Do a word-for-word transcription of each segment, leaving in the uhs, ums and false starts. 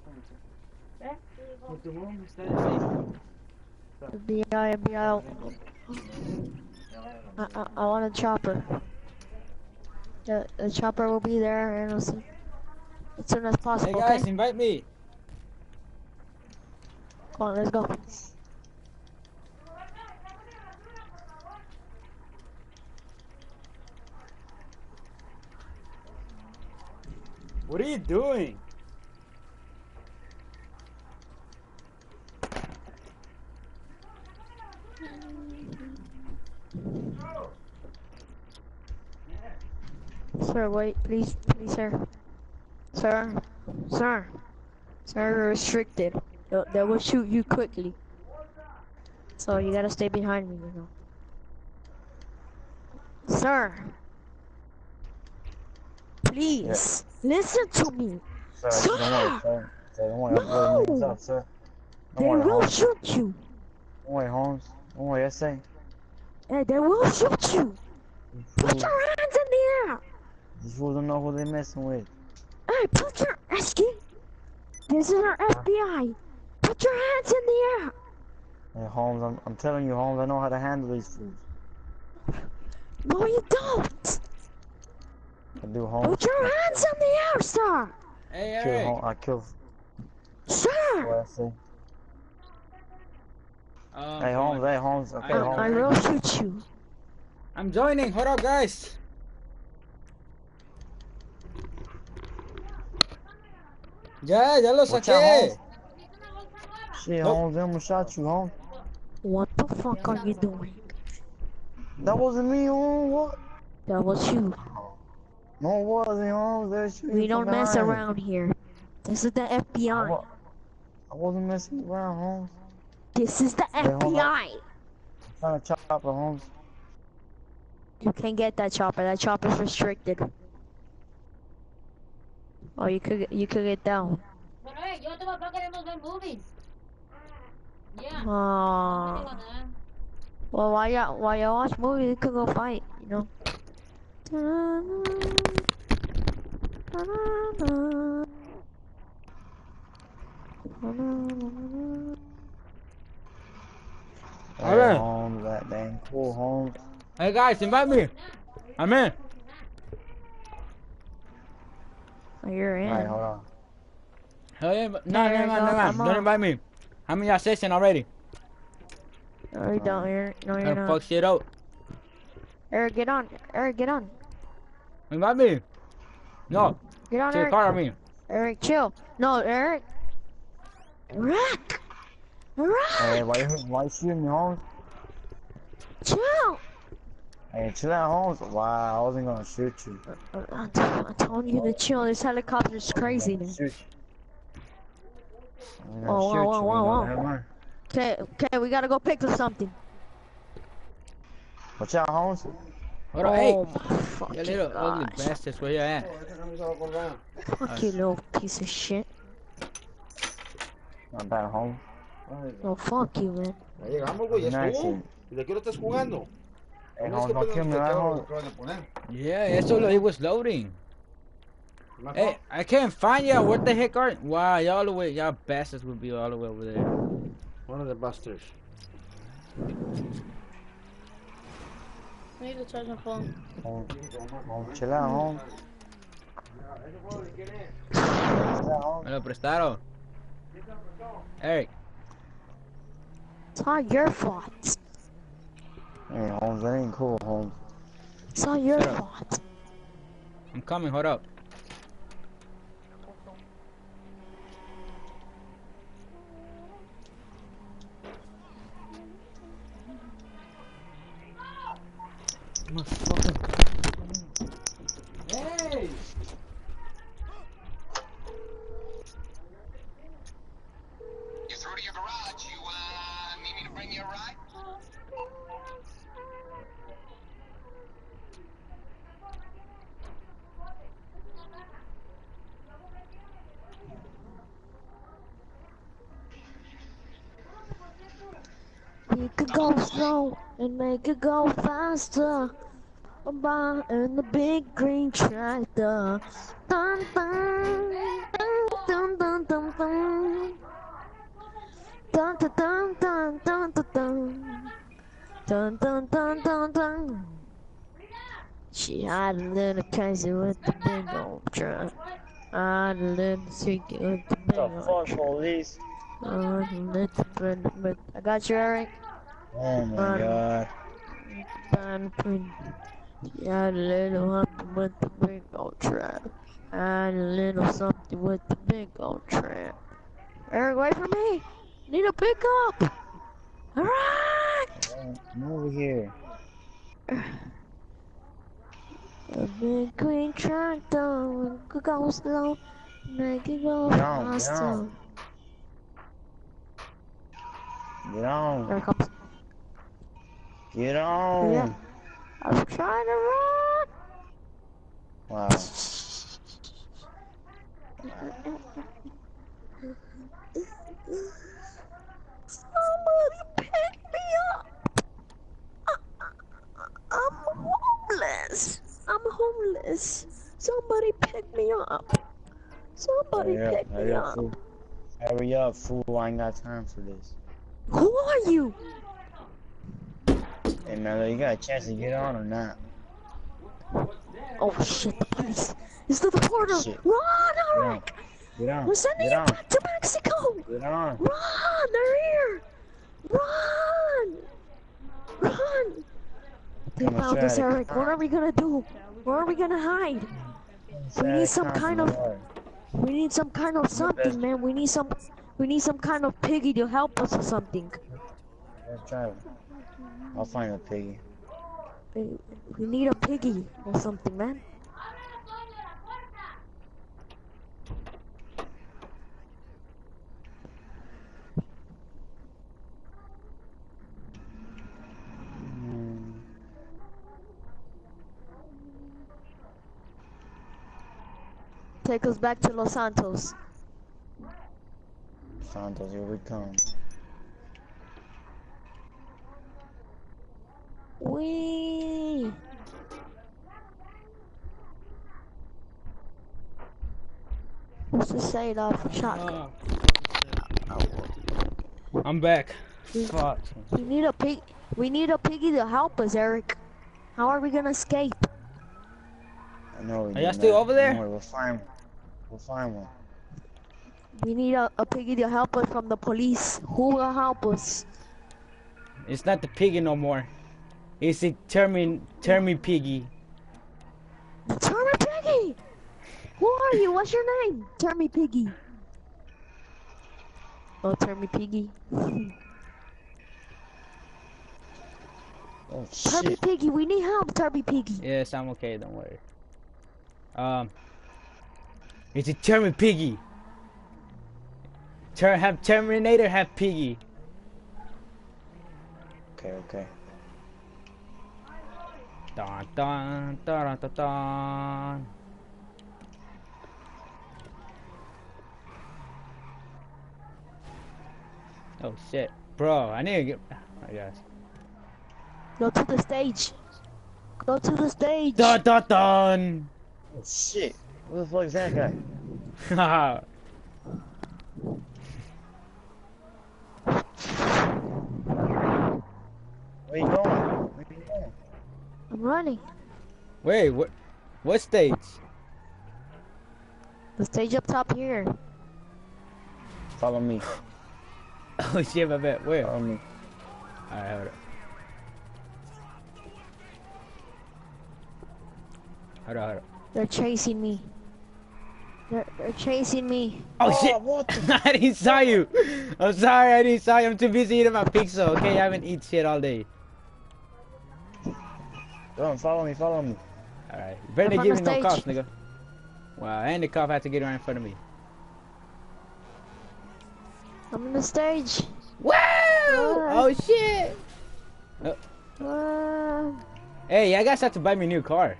F B I, F B I. I, I, I want a chopper. The, the chopper will be there and as soon as, soon as possible. Hey guys, okay? invite me. Come on, let's go. What are you doing? Sir, wait, please, please, sir. Sir, sir, sir, you're restricted. They, they will shoot you quickly. So you gotta stay behind me, you know. Sir, please, yeah. Listen to me. Sir, Sir, don't worry, sir. Sir, don't worry, I'm no. blowing up, sir. Don't They worry, will Holmes. shoot you. Don't worry, Holmes. Don't worry, I say. Hey, they will shoot you. Put your hands in the air. These fools don't know who they're messing with. Hey, put your Esky. This is our F B I. Put your hands in the air. Hey, Holmes, I'm, I'm telling you, Holmes, I know how to handle these fools. No, you don't. I do, Holmes. Put your hands in the air, sir. Hey, Kill, Eric. Holmes. I kill. Sir. What I say. Um, Hey, Holmes. Hey, Holmes. Okay, I, Holmes. I will shoot you. I'm joining. Hold up, guys. Ya, ya lo Watch out, saqué. Holmes. Shit, Nope. Holmes, they almost shot you, Holmes. What the fuck are you doing? That wasn't me, Holmes. What? That was you. No, it wasn't, Holmes. They're shooting We don't from mess behind. around here. This is the F B I, I. wa I wasn't messing around, Holmes. This is the Hey, F B I. I'm trying to chop her, Holmes. You can't get that chopper. That chopper's restricted. Oh, you could you could get down. Oh. Well, while you while you watch movies, you could go fight. You know. Hey, Alright. Holmes, that dang cool, Holmes. Hey guys, invite me. I'm in. Oh, you're in. Alright, hold on. Hell yeah, no, Yeah, no, no, go, no, no, come don't on. invite me. I'm in your session already. No, you don't. You're, no, you're Gonna fuck not. shit up. Eric, get on. Eric, get on. Invite me. No. Get on, Take a Eric. car on me. Eric, chill. No, Eric. Eric. Eric. Hey, why you, why you shooting me, Holmes? Chill. Hey, chill out, Holmes. Wow, I wasn't gonna shoot you. I'm, t I'm telling you to chill. This helicopter's crazy, man. Shoot you. I'm gonna Whoa, shoot whoa, whoa, you. whoa, You know whoa. that, man. Okay, okay, we gotta go pick up something. Watch out, Holmes. Hold on, hey. Oh my You fucking little ugly gosh. bastards, where you at? Fuck you, little piece of shit. Not bad, Holmes. No, fuck you, man. Ya llegamos, güey, ya Nice. estuvo. ¿Y de qué hora estás jugando? Hey, No es Holmes, que don't kill apenas me, right, desbloquearon lo Holmes? que acaban de poner. Yeah, eso lo, it was loading. Más Hey, I can't find y'all. What the heck are? Wow, y'all all the way, y'all bastards would be all the way over there. One of the busters. I need to charge my phone. Holmes, Holmes, chill out, Holmes. Chill out, Holmes. Me lo prestaron. Eric. It's not your fault. Hey, Holmes, that ain't cool, Holmes. It's not your Shut up. fault. I'm coming, hold up. Motherfucker. Hey! You're through to your garage. You, uh, need me to bring you a ride? We could go slow and make it go faster. Bye in the big green tractor. Dun dun dun dun dun Dun dun dun dun dun dun dun. Dun dun dun dun dun. She had a little crazy with the big old drum. I had a little freaky with the big What the old fuck, drum. police? I had a little bit, but I got you, Eric. Oh my Um, god. She had a little something with the big old drum. I had a little something with the big old drum. Eric, wait for me. Need to pick up. Alright. Come over here. A big green tractor, could go slow, make it go Get on, get faster. on. Get on. There it comes. Get on. Yeah. I'm trying to run. Wow. Somebody pick me up. I'm homeless. I'm homeless. Somebody pick me up. Somebody Hurry up, pick me hurry up, up. fool. Hurry up, fool. I ain't got time for this. Who are you? Hey, man, you got a chance to get on or not? Oh shit, the police. It's the deporter. Shit. Run, Get on. Eric. Get on. We're sending Get you on. back to Mexico. Get on. Run, they're here. Run. Run. They Come on, found us, try to- Eric. What are we gonna do? Where are we gonna hide? We need some kind of, we need some kind of something, man. We need some, we need some kind of piggy to help us or something. Let's try it. I'll find a piggy. We we need a piggy or something, man. Hmm. Take us back to Los Santos. Santos, here we come. Wee. What's to say it off shotgun? I'm back. Fuck. We need a pig. We need a piggy to help us, Eric. How are we gonna escape? I know. Are y'all still over there? We'll find one. We'll find one. We need a, a piggy to help us from the police. Who will help us? It's not the piggy no more. It's a Termin Termi piggy. Turn me piggy. Who are you? What's your name? Turn me piggy. Oh, turn me piggy. Oh Turby shit. piggy, we need help, Turby piggy. Yes, I'm okay. Don't worry. Um, it's a Termi piggy. Ter have Terminator, have piggy. Okay, okay. Dun dun dun dun dun. Oh shit, bro! I need to get. I guess. Go to the stage. Go to the stage. Dun dun dun. Oh shit. Who the fuck is that guy? Haha. Where you going? Where you going? I'm running. Wait, what? What stage? The stage up top here. Follow me. Oh shit, my bad. Where? Follow me. Alright, hold up. Hold on, hold on. They're chasing me. They're, they're chasing me. Oh, Oh, shit! what the- I didn't saw you! I'm sorry, I didn't saw you. I'm too busy eating my pizza, okay? I haven't eaten shit all day. Go on, follow me, follow me. Alright. You better Up not on give me the no stage. cops, nigga. Wow, and the cop had to get right in front of me. I'm on the stage. Wow! Oh, shit! Uh, Hey, I guys have to buy me a new car.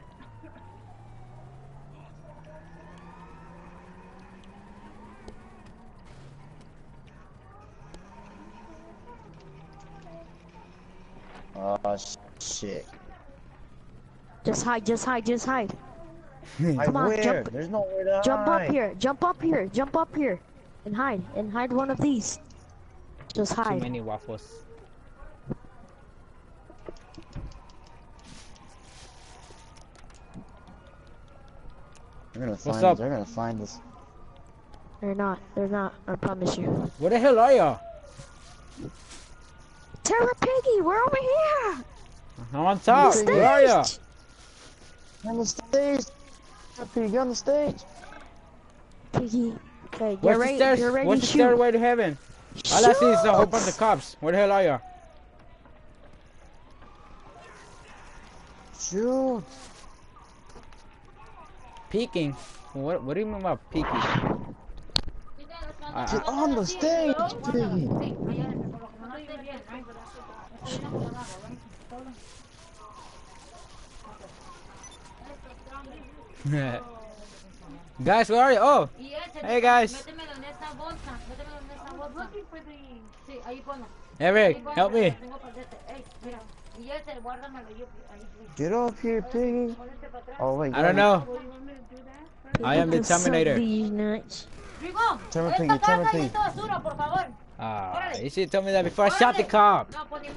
Oh shit. just hide, just hide, just hide. I Come on, where? jump- There's nowhere to Jump hide. up here, jump up here, jump up here. And hide. And hide one of these. Just Too hide. many waffles. They're gonna What's find up? They're gonna find us. They're not. They're not. I promise you. Where the hell are y'all? Terra Piggy, we're over here. I'm on top. The Where are y'all? stage. On the stage. Happy, get on the stage. Piggy. Okay, get What's ready. the stairs? Get ready What's to the shoot. stairway to heaven? All I see is a whole bunch of Shoot! cops. Where the hell are y'all? Shoot. Peeking? What What do you mean by peeking? I, Get I, on the stage, Piggy. guys, where are you? Oh, hey guys. Eric, help me. Get up here, Piggy. Oh wait. I don't know. I am the Suck Terminator. these nuts. Turn me, Piggy. Turn me, Piggy. Ah, you should tell me that before I shot the cop.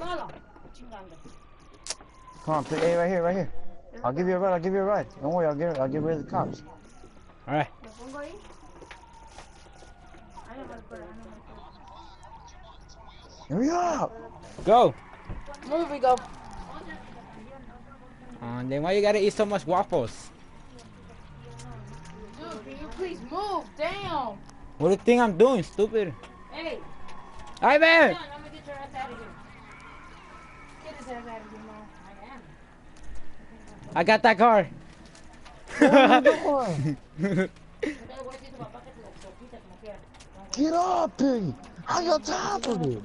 Come on, Piggy. Hey, right here, right here. I'll give you a ride. I'll give you a ride. Don't worry. I'll give. I'll give rid of the cops. All right. Hurry up. Go. Move, we go. Uh, then why you gotta eat so much waffles? Dude, can you please move? Damn. What do you think I'm doing, stupid? Hey, Ivan! John, I'm gonna get your ass out of here. Get his ass out of here, Mom. I am. I got that car. Get up, Piggy. I got time for this.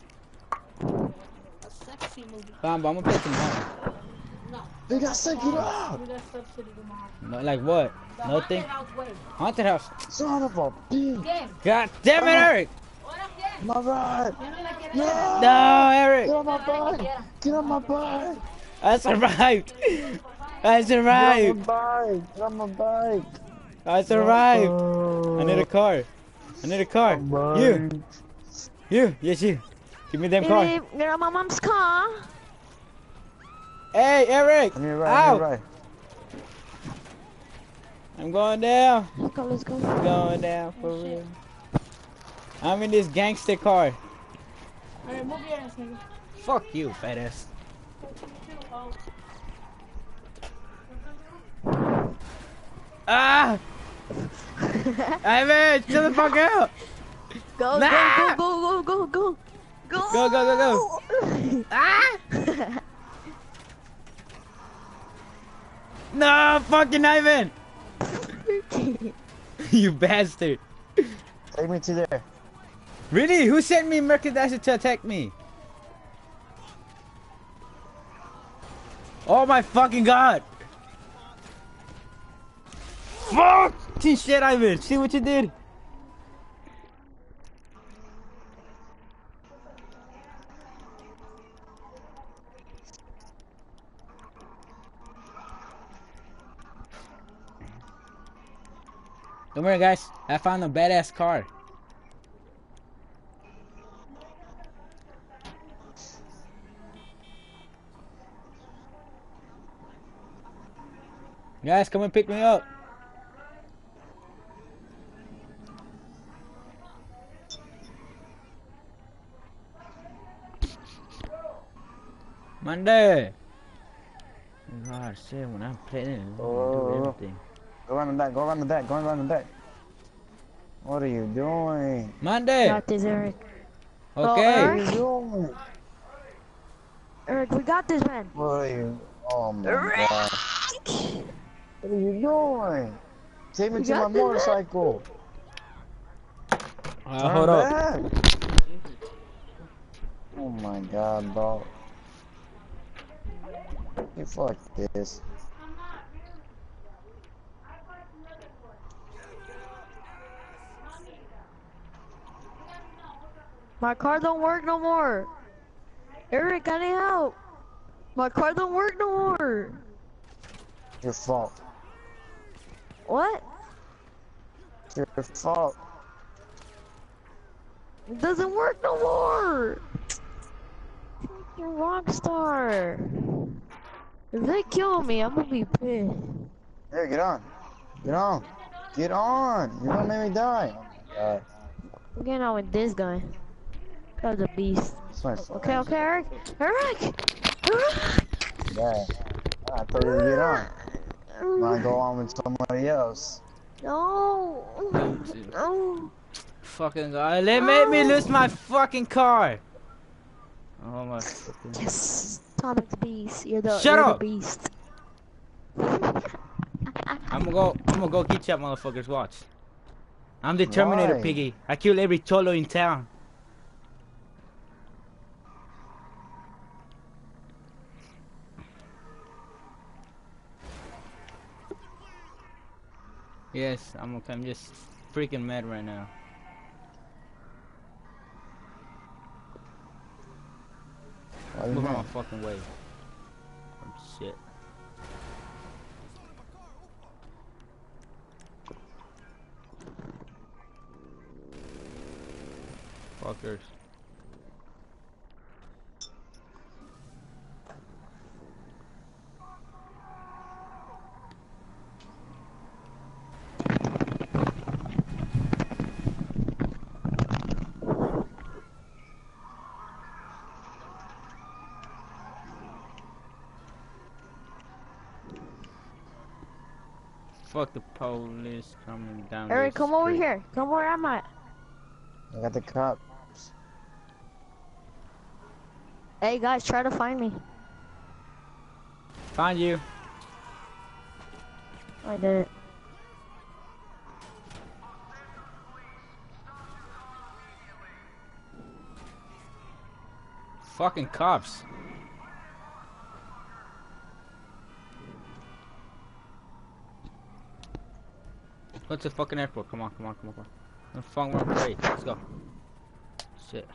A sexy movie. Bam, I'm gonna play tomorrow. No. Big, I said get up. We got stuff to do tomorrow. No, like what? The Nothing. haunted house way. Haunted house. Son of a bitch. Game. God damn it, Eric! What up, game? My ride. You know, like, get No. out. No, Eric! Get on my bike. Get on my bike. I survived. I Get survived. on my bike. Get on my bike. I survived. Uh, I need a car. I need a car. You, you, yes you. Give me them car. Babe, get on my mom's car. Hey, Eric! I need a ride. I Ow! need a ride. I'm going down. Let's go, let's go. Going down for real. I'm in this gangster car. Alright, move your ass, nigga. Fuck you, fat ass. Ah! Ivan, chill the fuck out! Go, Nah! go, go, go, go, go, go. Go, go, go, go. Ah! No, fucking Ivan! You bastard! Take me to there. Really? Who sent me Merchandise to attack me? Oh my fucking god! Fuck! Shit, Ivan! See what you did? Don't worry, guys. I found a badass car. Guys, come and pick me up. Monday. God, shit, when I'm playing, I Oh. do everything. Go around the back. Go around the back. Go around the back. What are you doing? Monday. Got this, Eric. Okay. What are you doing? Eric, we got this, man. What are you? Oh my Eric! god. What are you doing? Take me We to my got this, man. motorcycle. Uh, Turn hold up. back. Oh my god, dog. Hey, fuck this. My car don't work no more. Eric, I need help. My car don't work no more. Your fault. What? Your fault. It doesn't work no more. You're Rockstar. If they kill me, I'm gonna be pissed. Here, get on. Get on. Get on. You're gonna make me die. Oh my god. I'm getting out with this guy. That was a beast. That's my fault. Okay, okay, Eric. Eric! Eric! Yeah. I thought you would get on. Wanna go on with somebody else. No. No. Fucking god. Let make me lose my fucking car. Oh my fucking. Yes. Atomic Beast. You're the, Shut you're up. the beast. I'm gonna go. I'm gonna go get you, motherfuckers. Watch. I'm the Terminator, Why? Piggy. I kill every cholo in town. Yes, I'm okay. I'm just freaking mad right now. Why you Move on mad? my fucking way. Oh, shit. Fuckers. Fuck the police coming down. Eric, this come over street. here. Come where I'm at. I got the cop. Hey guys, try to find me. Find you. I did it. Fucking cops. Go to the fucking airport. Come on, come on, come on, come on. I'm fucking wrong parade. Let's go. Shit.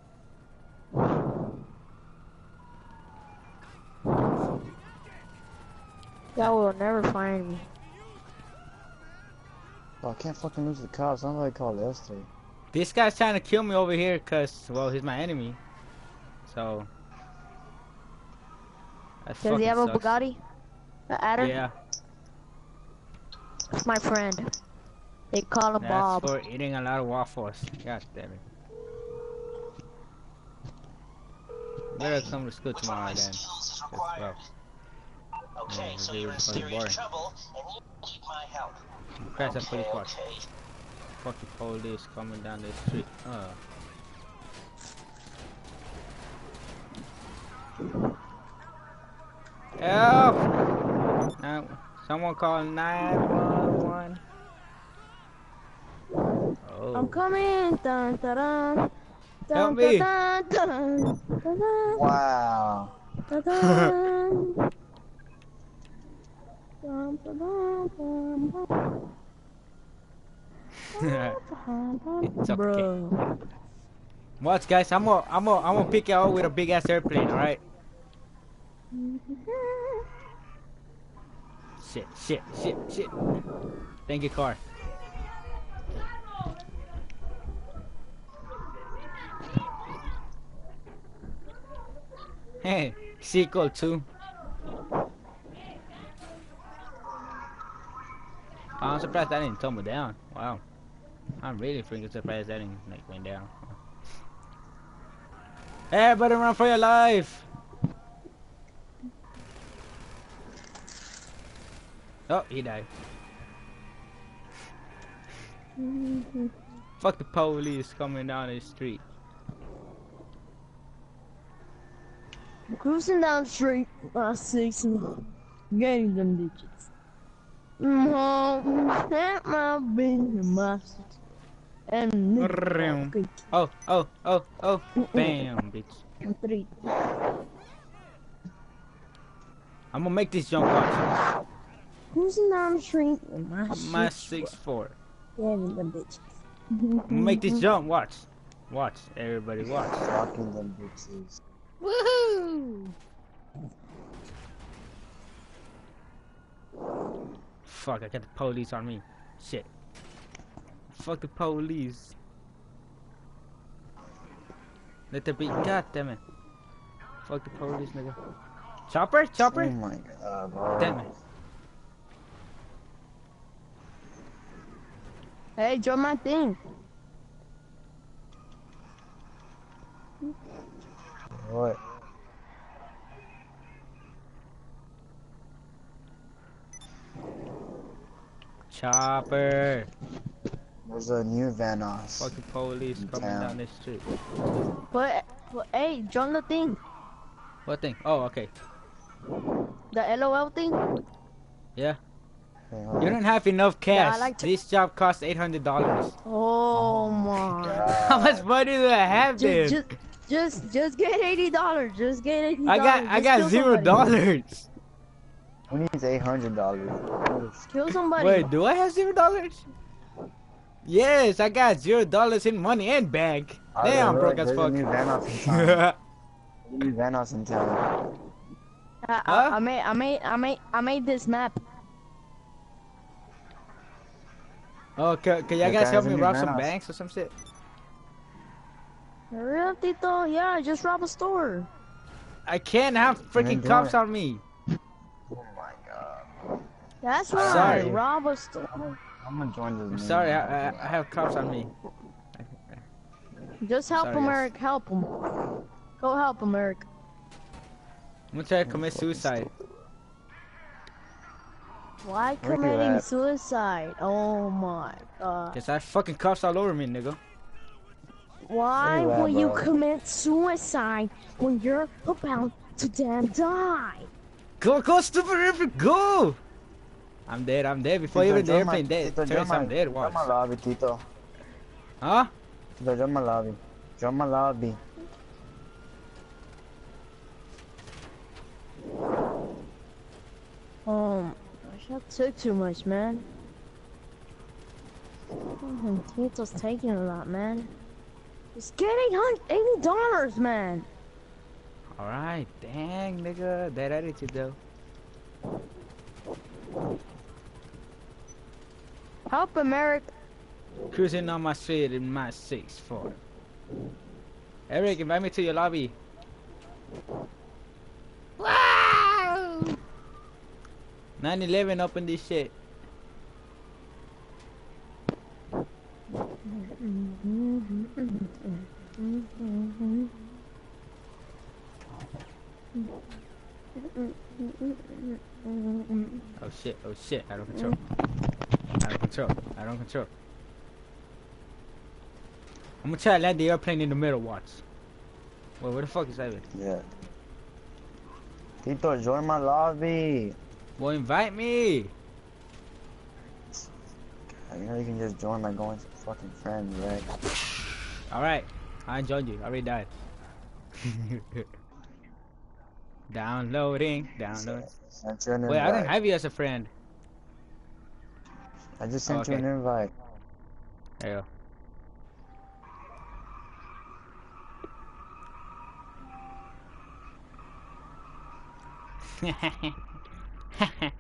Y'all will never find me. Oh, I can't fucking lose the cops. I'm gonna call Lester. This guy's trying to kill me over here because, well, he's my enemy. So. That Does he fucking have a sucks. Bugatti? A Adder? Yeah. That's my friend. They call him That's Bob. for eating a lot of waffles. God damn it. Better come to school tomorrow then. Let's go. Okay, Yeah, so it's you're really in fucking serious boring. trouble and you need my help. Press that police Okay, watch. okay. Fucking police coming down the street. Uh. Help! Now, someone call nine one one. Oh. I'm coming. Dun, dun, dun. Dun, Help me. Dun, dun, dun, dun, dun, Wow. dun, dun. Dun, dun, dun, dun, dun. It's okay. Bro. Watch, guys. I'm gonna, I'm gonna, I'm gonna pick you out with a big ass airplane. All right. Shit, shit, shit, shit. Thank you, car. Hey, sequel two. I'm surprised that didn't tumble down. Wow. I'm really freaking surprised that didn't like went down. Everybody run for your life! Oh, he died. Fuck the police coming down the street. Cruising down the street, I see some getting them digits. Mm-hmm. At my business, my city. And nigga, okay, Oh, oh, oh, oh. Bam, bitch. three. I'm gonna make this jump watch. Cruising down the street, with my My shit, six four. getting them bitches. I'm gonna make this jump. Watch. Watch. Everybody watch. Fucking them bitches. Woohoo! Fuck, I got the police on me. Shit. Fuck the police. Let the beat. God damn it. Fuck the police, nigga. Chopper? Chopper? Oh my god, bro. Damn it. Hey, join my thing. What? Chopper. There's a new Vanos. Fucking police coming Damn. down this street. But, but hey, join the thing. What thing? Oh, okay. The L O L thing. Yeah. Okay, hold You on. don't have enough Yeah, I cash. like to- This job costs eight hundred dollars. Oh my. How much money do I have there? Just, just, just, just get eighty dollars. Just get eighty I dollars. got I got zero dollars. Who needs eight hundred dollars? Kill somebody. Wait, do I have zero dollars? Yes, I got zero dollars in money and bank. Damn, I'm broke as There's a fuck. new Vanos in town. There's a new Vanos in town. I, Huh? I, I made, I made, I made, I made this map. Oh, can, can y'all Yeah, guys guys, help a me new rob some Vanos. banks or some shit? For real, Tito? Yeah, just rob a store. I can't have freaking do cops it. on me. Oh my god. That's I'm right. sorry. Rob a store. I'm gonna join this. I'm new sorry, I, I, Vanos. I have cops on me. Just help Sorry, him, guys. Eric. Help him. Go help him, Eric. I'm gonna try to commit suicide. Why Where you committing at? suicide? Oh my god. Cause I have fucking cops all over me, nigga. Why Where you at, will you bro? commit suicide when you're about to damn die? Go, go, stupid river, go! I'm dead, I'm dead. Before Tito, even the join my- airplane dead. Tito, join Turns, I'm my- dead, Join watch. my lobby, Tito. Huh? Tito, join my lobby. Join my lobby. Um, that took too much, man. Mhm, Tito's taking a lot, man. Just get eighty dollars, man. Alright, dang, nigga. That attitude, though. Help him, Eric. Cruising on my street in my six four. Eric, invite me to your lobby. Wow! nine eleven, open this shit. Oh shit, oh shit, out of control. Out of control, out of control. I'm gonna try to land the airplane in the middle, watch. Wait, where the fuck is that? Yeah. Tito, join my lobby. Well, invite me. You know you can just join by going to fucking friends, right? Alright, I joined you. I already died. Downloading, downloading. Sent you an Wait, I don't invite. have you as a friend. I just sent Oh, you okay. an invite. There you go.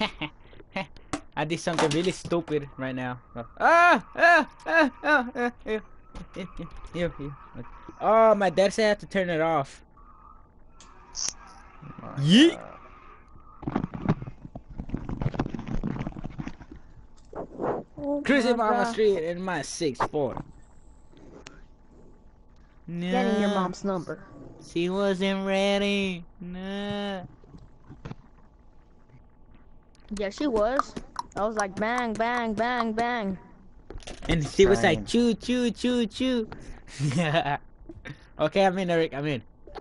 I did something really stupid right now. Ah! Ah! Ah! Ah! ah, ah, ew, ew, ew, ew. Oh, my dad said I have to turn it off. My Yeet. God. Oh Cruising my on my God. street in my six four. No, Getting your mom's number. She wasn't ready. No. Yeah, she was. I was like, bang, bang, bang, bang. And she was Fine. like, choo, choo, choo, choo. Okay, I'm in, Eric. I'm in.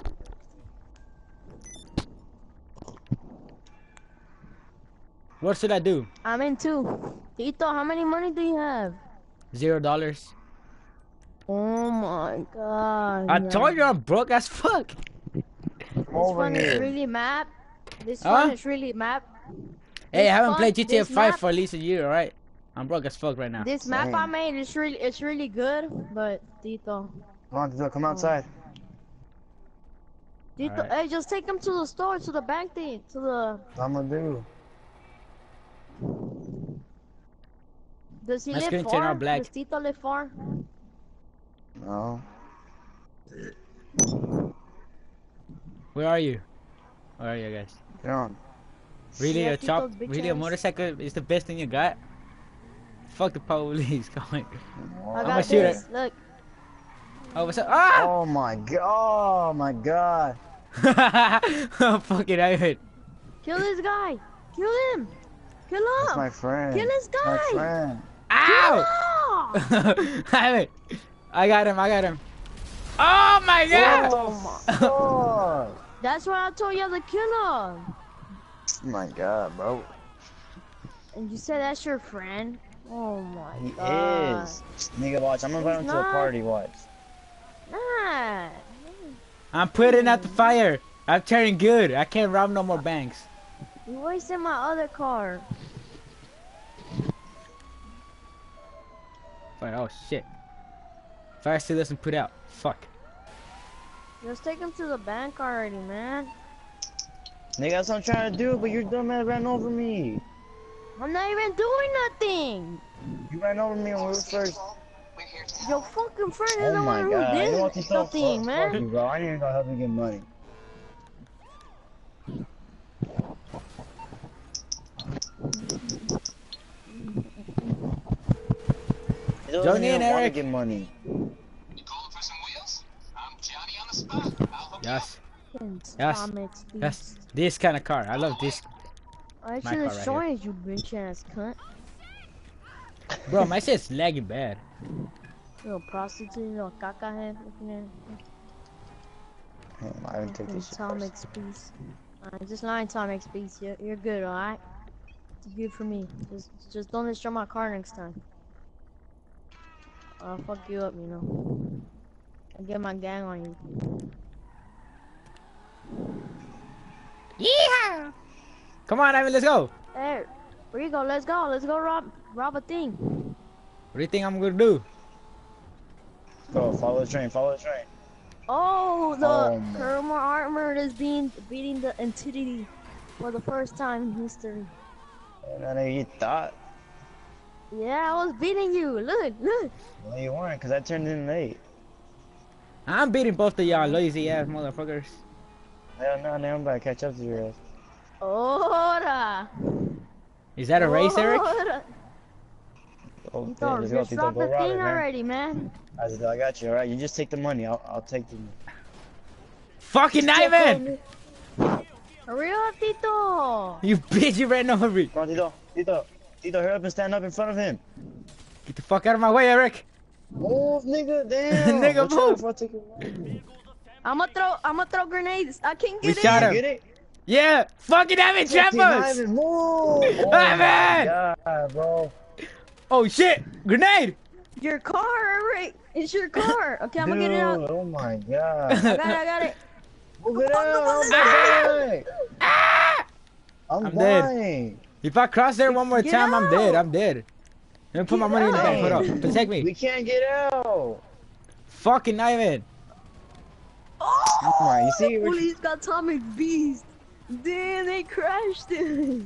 What should I do? I'm in too. Tito, how many money do you have? Zero dollars. Oh my god. I yeah. told you I'm broke as fuck. This Over one is here. really map. This Huh? one is really map. Hey, This I haven't fun- played G T A this five map- for at least a year, alright? I'm broke as fuck right now. This map I Same. made is really, it's really good, but Tito, Come on, Tito, come outside. Tito, Alright. hey, just take him to the store, to the bank thing, to the. What I'm gonna do? Does he My live screen turned far? out black. Does Tito live far? No. Where are you? Where are you guys? Get on. Really, Yeah, a chop? Tito's bitch Really, a ass. motorcycle is the best thing you got? Fuck the police. Come on. I I'ma got shoot this. Look. Oh, what's up? Ah! Oh my god. Oh my god. Fucking Ivan. Kill this guy. Kill him. Kill That's him. my friend. Kill this My guy. friend. Ow! Kill him. Ivan. I got him. I got him. Oh my god! Oh my god. That's why I told you to kill him. Oh my god, bro. And you said that's your friend? Oh my He god. is. Nigga, watch. I'm gonna invite him He's to a not. party. Watch. Nah. I'm putting out the fire. I'm turning good. I can't rob no more banks. You wasted my other car. Fire. Oh shit. Fire still doesn't put out. Fuck. Just take him to the bank already, man. Nigga, that's what I'm trying to do, but your dumb ass ran over me. I'm not even doing nothing. You ran over me when we were first. We're here to Your fucking friend is Oh the my one god. who You know did what you thought? something, Fuck, man. fuck you, bro. I ain't even gonna help you get money. He doesn't Johnny even and want to Eric. get money. You calling for some wheels? I'm Johnny on the spot. I'll hook you up. Yes. Yes. Comics, Yes. This kind of car. I love this. I my should car have right shown you, bitch ass cunt. Bro, my shit's lagging bad. Little prostitute, little caca head looking at. Hold on, I haven't taken this shit Tom first. X Piece. Alright, just lying Tom X Piece. You're, you're good, alright? It's good for me. Just just don't destroy my car next time. I'll fuck you up, you know. I'll get my gang on you. Yeah. Come on, Ivan, let's go. Hey, Rigo, let's go. Let's go rob rob a thing. What do you think I'm gonna do? Go, follow the train, follow the train. Oh, the Oh my- Kerma armor is being beating the entity for the first time in history. And I know you thought. Yeah, I was beating you. Look, look. Well, you weren't, because I turned in late. I'm beating both of y'all lazy ass motherfuckers. Hell no, now I'm about to catch up to your ass. Ora. Is that a race, Eric? Ora. Oh, You yeah, thought let's go, just Tito, drop go the rob thing it, man. already, man. I said, I got you, alright? You just take the money, I'll, I'll take the Fucking Ivan! Hurry up, Tito. You bitch, you ran over me. Come on, Tito, Tito, Tito, hurry up and stand up in front of him. Get the fuck out of my way, Eric. Move, nigga, damn. Nigga, Watch out move. before I take your money. I'ma throw, I'ma throw grenades. I can't We get in. shot You him. get it? Yeah, fucking Ivan, trap Fucking us. Ivan, move! Oh Ivan! my God, bro. Oh shit, grenade. Your car, Eric. It's your car. Okay, I'm Dude, gonna get it out. oh my God. I got it, I got it. Move it out, oh my God. Ah! I'm, I'm dead. dying. If I cross there one more Get time, I'm dead. out. I'm dead. Let me put my Get money in the bank. out. Hold up. Protect We me. can't get out. Fucking Ivan. Oh, on, you see, the we're- police got Atomic Beast. Damn, they crashed it.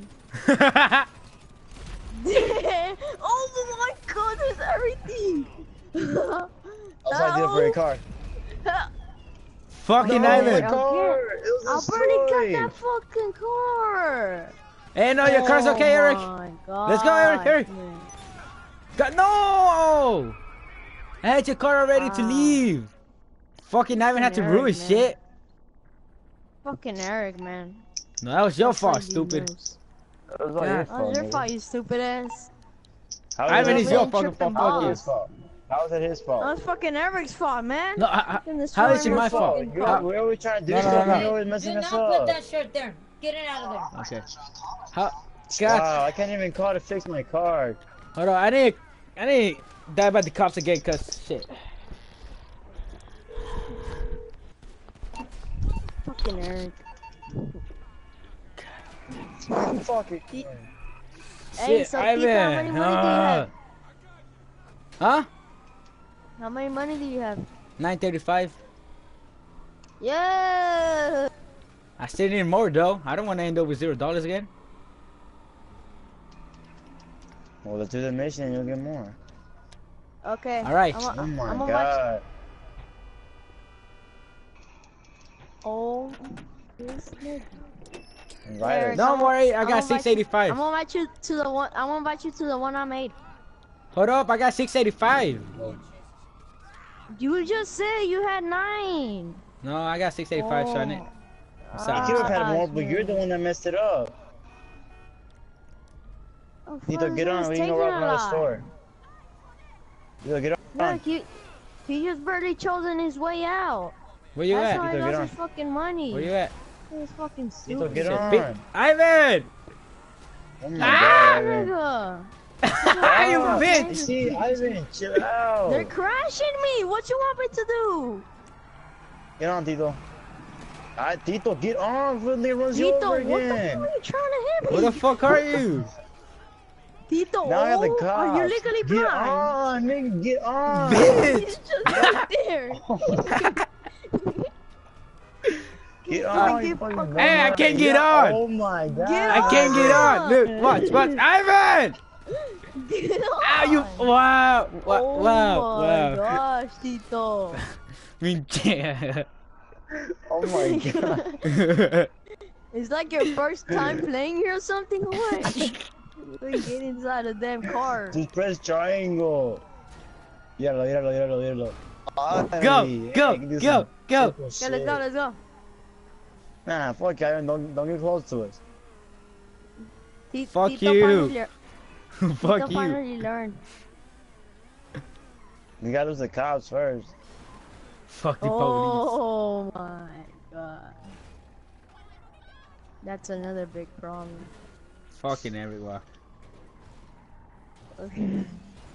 Damn. Oh my god, there's everything. That's what I did for your car. Fucking No, Ivan. my car. It was Alberti got destroyed. that fucking car. Hey, no, your car's okay, Eric. Oh my god. Let's go, Eric, Eric. man. God, no! I had your car already to Ah. leave. Fucking Ivan had to Eric, ruin man. shit. Fucking Eric, man. No, that was your That's fault, how you stupid. lose. That was all God. your That was fault, your nigga. fault, you stupid ass. How Ivan was is it your his fucking tripping fault. How Fuck was you. his fault? How was it his That fault? was fucking Eric's fault, man. No, I, I, Fucking this how is fucking it my fault? fucking You, How- we're always trying to do No, no, stuff no, and no. you're always Do messing us not put up. that shirt there. Get it out of there. Okay. How? God, Wow, I can't even call to fix my car. hold on. I need, I need die by the cops again, cause shit. Fucking Eric. Fuck it. Hey, Shit, so Tito, how many Ivan. money do you Uh, have? huh? How many money do you have? nine thirty-five. Yeah. I still need more though. I don't want to end up with zero dollars again. Well, let's do the mission and you'll get more. Okay. All right. I'm, Oh my I'm gonna watch. God. Oh This nigga. Invite us. Don't worry, I I'm got gonna six invite you- eighty-five. I'm gonna invite you to the one. I'm gonna invite you to the one I made. Hold up, I got six eighty-five. You just said you had nine. No, I got six eighty-five, son. Oh. What's You up? could have had Ah, more, but you're the one that messed it up. Oh, Tito, fuck, get this on. is We can go taking rob a another lot. store. Tito, get on. Look, he, he just barely chosen his way out. Where you That's at? how he Tito, get lost on. his fucking money. Where you at? He's fucking Tito, stupid. get Shit, on. pick- Ivan! Oh my Ah, god, Ivan. Nigga. you Ah, bitch! See, Ivan, chill out. They're crashing me. What you want me to do? Get on, Tito. Ah, Tito, get on. Really runs you Tito, over what the again. fuck are you trying to hit me? Who the fuck are you? Tito, Now I got the oh, cops. are you legally Get blind? on, nigga, get on. Bitch! He's just right there. Get on, you Get fucking fucked Hey, I dumbass. can't get Yeah, on. Oh my god. Get I can't get on! Look, watch, watch. Ivan! Get Ah, you. on. Wow! Wow! Oh Wow! my Wow! gosh, Tito. Pinche. Oh my god. It's like your first time playing here or something, or what? We get inside a damn car. Just press triangle. Míralo, míralo, míralo, míralo. Ay, Go! hey, Go! I can do Go! some Go! simple Okay, let's shit. go, let's go. Nah, fuck Ivan, don't, don't get close to us. Ti- Fuck Tito you. Finally, lear- Fuck Tito you. finally learned. We gotta lose the cops first. Fuck the police. Oh my god. That's another big problem. Fucking everywhere. Fucking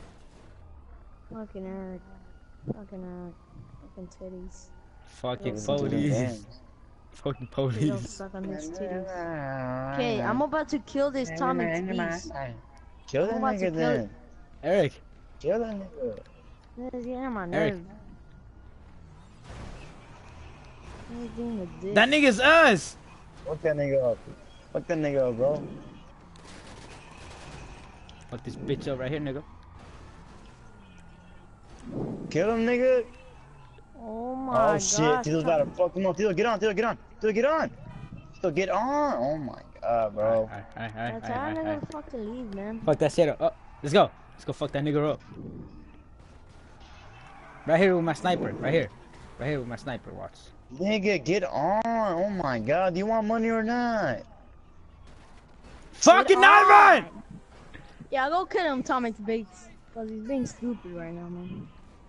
Eric. Fucking Eric. Fucking titties. Fucking Listen to the police. bands. Fucking They don't police. suck on these titties. Okay, I'm about to kill this Atomic Beast. Kill that I'm about to nigga kill then. Eric. Kill that nigga. Let's get on my Eric. nerves. He's doing a dick. That nigga's us! Fuck that nigga up. Fuck that nigga up, bro. Fuck this bitch up right here, nigga. Kill him, nigga. Oh my Oh god. shit, Tito's about to fuck him up. Tito, get on, Tito, get on. Tito, get on. Tito, get on. Oh my god, bro. Alright, alright, alright, That's how I alright, never alright. fucking leave, man. Fuck that shit up. Oh, let's go. Let's go fuck that nigga up. Right here with my sniper. Right here. Right here with my sniper. Watch. Nigga, get on. Oh my god, do you want money or not? Fucking Get on. Ivan! Yeah, go kill him, Atomic Beast. Cause he's being stupid right now, man.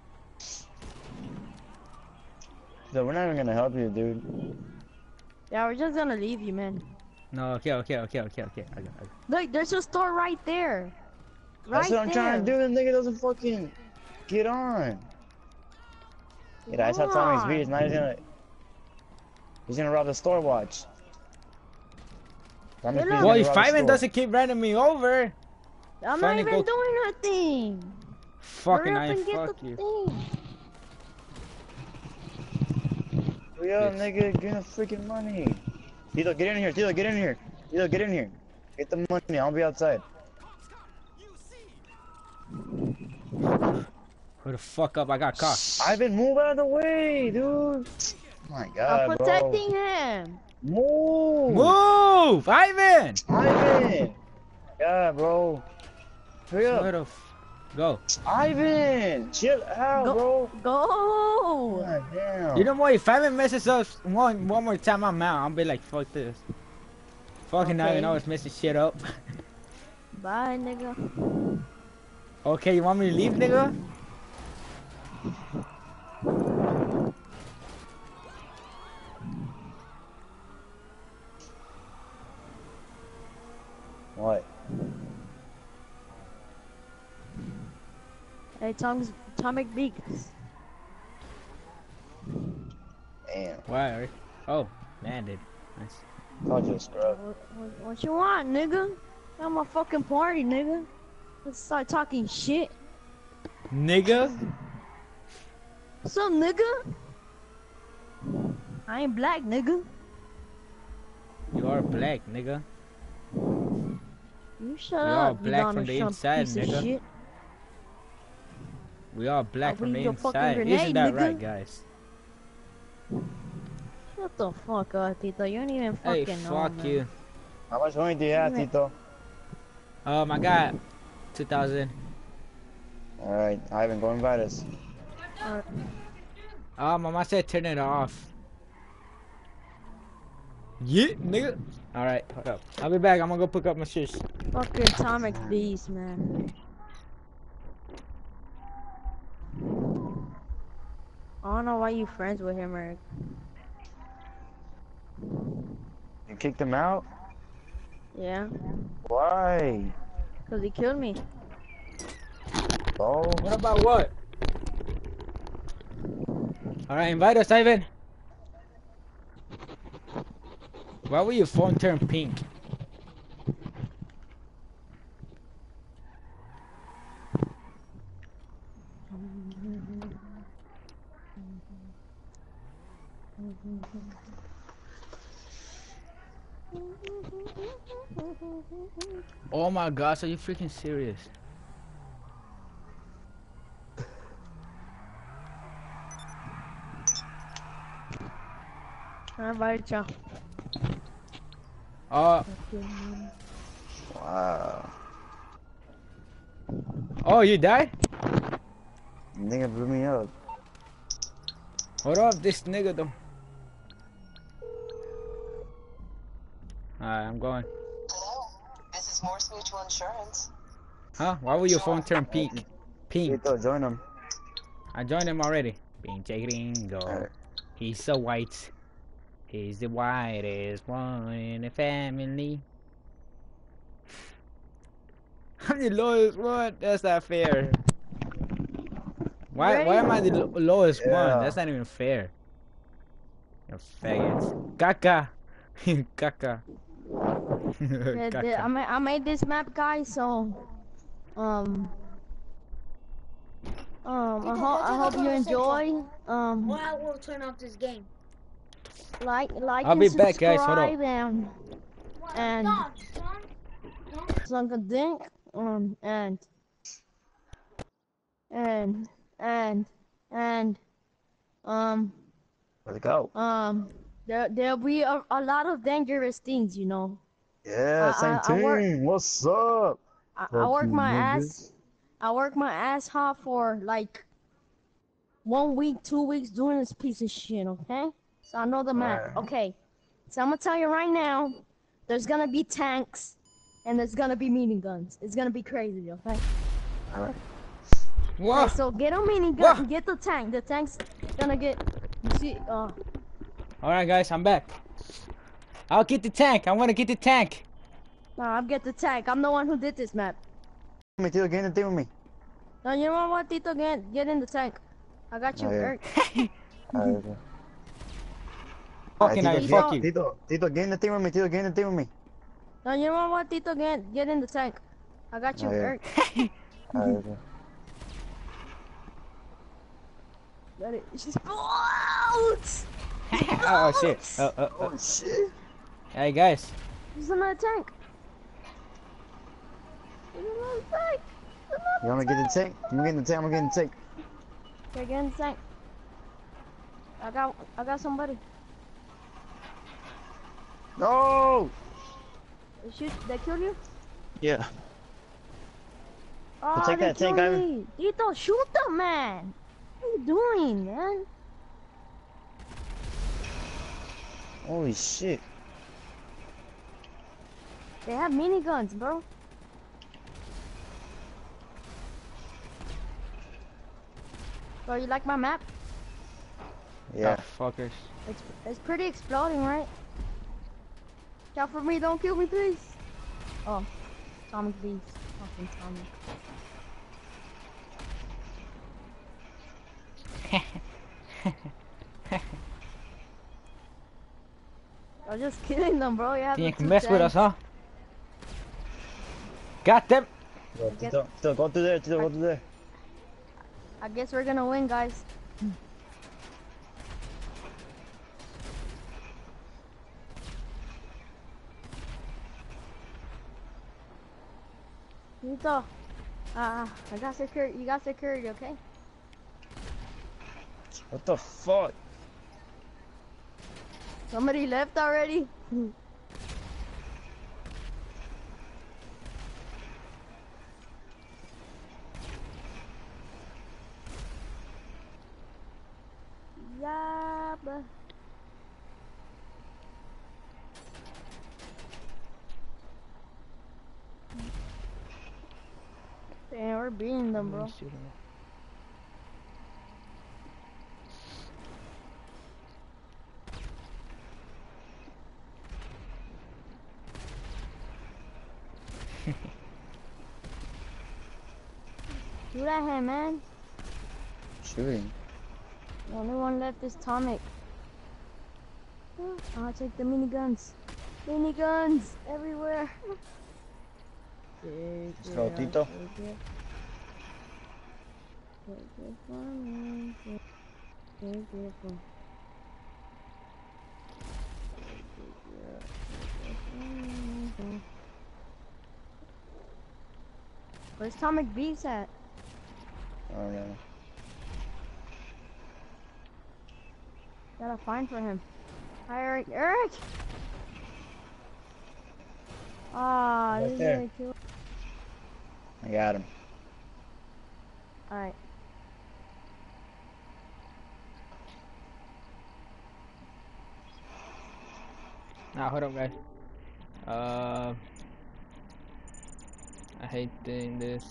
So we're not even gonna help you, dude. Yeah, we're just gonna leave you, man. No, okay, okay, okay, okay, okay. I got, I got. Look, there's a store right there. Right That's what I'm there. trying to do. The nigga doesn't fucking get on. Yeah, I saw Tommy's beast. Now he's gonna he's gonna rob the store. Watch. Tommy's Hey, Beast is look. Well, gonna if rob the Ivan store. doesn't keep running me over, I'm not Funny even go- doing nothing. fucking Hurry up I and get fuck the you. thing. Hurry up, Bitch. nigga, get the freaking money. Tito, get in here. Tito, get in here. Tito, get in here. Get the money. I'll be outside. Hurry the fuck up, I got caught. Ivan, move out of the way, dude. Oh my god, I'm protecting him. bro. Move. Move! Ivan! Ivan. God, bro. Hurry up. Where the f- Go. Ivan, chill out, Go. bro. Go. God damn. You know what? If Ivan messes up one one more time, I'm out. I'll be like, fuck this. Fucking Okay. Ivan always messing shit up. Bye, nigga. Okay, you want me to leave, nigga? What? Hey, Tom's Atomic Beast. Damn. Why? Eric? Oh, landed. Nice. Told you, scrub. What, what, what you want, nigga? I'm a fucking party, nigga. Let's start talking shit. Nigga? What's up, nigga? I ain't black, nigga. You are black, nigga. You shut We all up, you black Donald from the Trump inside, piece nigga. of shit. We are black I'll from leave the your fucking inside. grenade, Isn't that nigga. right, guys? What the fuck, uh, Tito? You don't even Hey, fucking know, fuck man. you. How much money do you have, Right. Tito? Um, I got two thousand. Alright, Ivan, go invite us. Uh, Oh, mama said turn it off. Yeah, nigga. Alright, hold up. I'll be back. I'm gonna go pick up my shoes. fucking Atomic Beast, man. I don't know why you friends with him, Eric. You kicked him out? Yeah, Why? cause he killed me. Oh, What about what? Alright, invite us, Ivan. Why will your phone turn pink? Oh my gosh, are you freaking serious? I invited you. Uh, wow. oh, you died? Nigga blew me up. Hold up, this nigga though. Alright, I'm going. Hello, this is Morse Mutual Insurance. Huh? Why will your phone turn pink? Pink. Tito, join him. I joined him already. Pinche gringo. Alright. He's so white. He's the whitest one in the family. I'm the lowest one. That's not fair. Why? Why am I the lo- lowest Yeah. one? That's not even fair. You faggots. Caca. Caca. Yeah, the- I Caca. made, I made this map, guys. So, um, um, I, ho- I hope you enjoy. Um, Well, I will turn off this game. like, like, I'll and be back, guys. Hold up. subscribe, and and suck a dick. Um, and and and and um Let's go. um there there'll be a, a lot of dangerous things, you know. Yeah, I- same I- I work- team. What's up? I, I Fuck work you, my nigga. ass. I work my ass off for like one week, two weeks doing this piece of shit. Okay, so I know the map. Alright. Okay, so I'm gonna tell you right now, there's gonna be tanks, and there's gonna be mini guns. It's gonna be crazy. Okay. Whoa. Okay, so get a mini gun. Whoa. Get the tank. The tank's gonna get. You see? Uh, Alright, guys. I'm back. I'll get the tank. I want to get the tank. nah, I'll get the tank. I'm the one who did this map. Me, Tito, get in the team with me. No, you know what, Tito? Get get in the tank. I got you, Oh, yeah. Eric. Alright, okay. Fucking I Alright, fuck Tito, you. Tito, Tito, get in the team with me. Tito, get in the team with me. No, you know what, Tito? Get get in the tank. I got you, Oh, yeah. Eric. Alright, okay. Let it. She's out. Oh shit. Uh, uh, uh. Oh, shit. Hey guys. There's another tank. There's another tank. There's You another want me to get the tank? I'm gonna get in the tank. I'm gonna get in the tank. Okay, get in the tank. I got I got somebody. No! They shoot. They kill you. Yeah. Oh, take they that tank, killed Ivan. me. Tito, shoot them, man. What are you doing, man? Holy shit. They have miniguns, bro. Bro, you like my map? Yeah. Oh, fuckers. It's it's pretty exploding, right? Shout for me, don't kill me, please. Oh, Atomic Beast. Fucking Tommy. I'm just kidding them, bro. You have You the can two mess with us, tanks. huh? Got them. Yo, Tito, Tito, go through there. Tito, go through there. I guess we're gonna win, guys. Nito, uh, I got security. You got security, okay? What the fuck? Somebody left already? Yeah, but... Damn, we're beating them, bro. Shoot at him, man. Shooting. The only one left is Tomic. Oh, I'll take the miniguns. Miniguns everywhere. Take Let's it, go, I'll Tito. take it. Take it from me. Take take it from Where's Tomic Beats at? Oh yeah. Gotta find for him. Hi, Eric. Eric! Ah, Right this is there. gonna kill. I got him. Alright. Nah, hold up, guys. Uh, I hate doing this.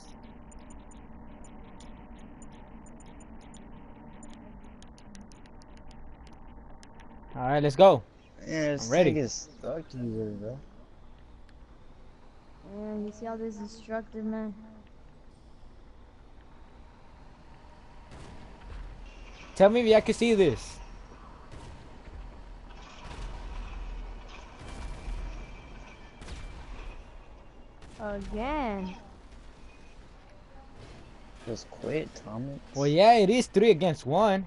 All right, let's go. Yeah, this I'm ready. thing is stuck to you, bro. Man, you see how this is destructive, man? Tell me if I can see this. Again. Just quit, Tommy. Well, yeah, it is three against one.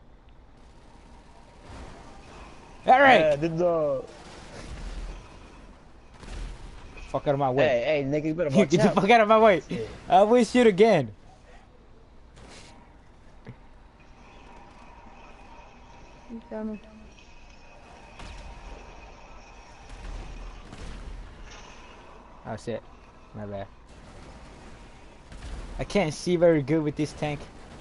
All right. Yeah, did the... Fuck out of my way. Hey, hey, nigga, you better Get watch the out. fuck out of my way. I will shoot again. You coming? Oh shit. My bad. I can't see very good with this tank.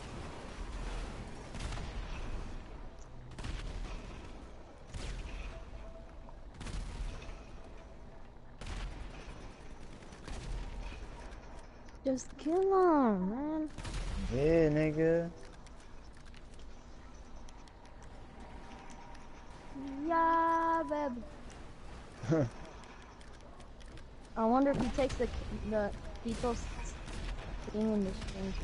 Just kill him, man. Yeah, nigga. Yeah, babe. I wonder if he takes the the Tito's thing in the string.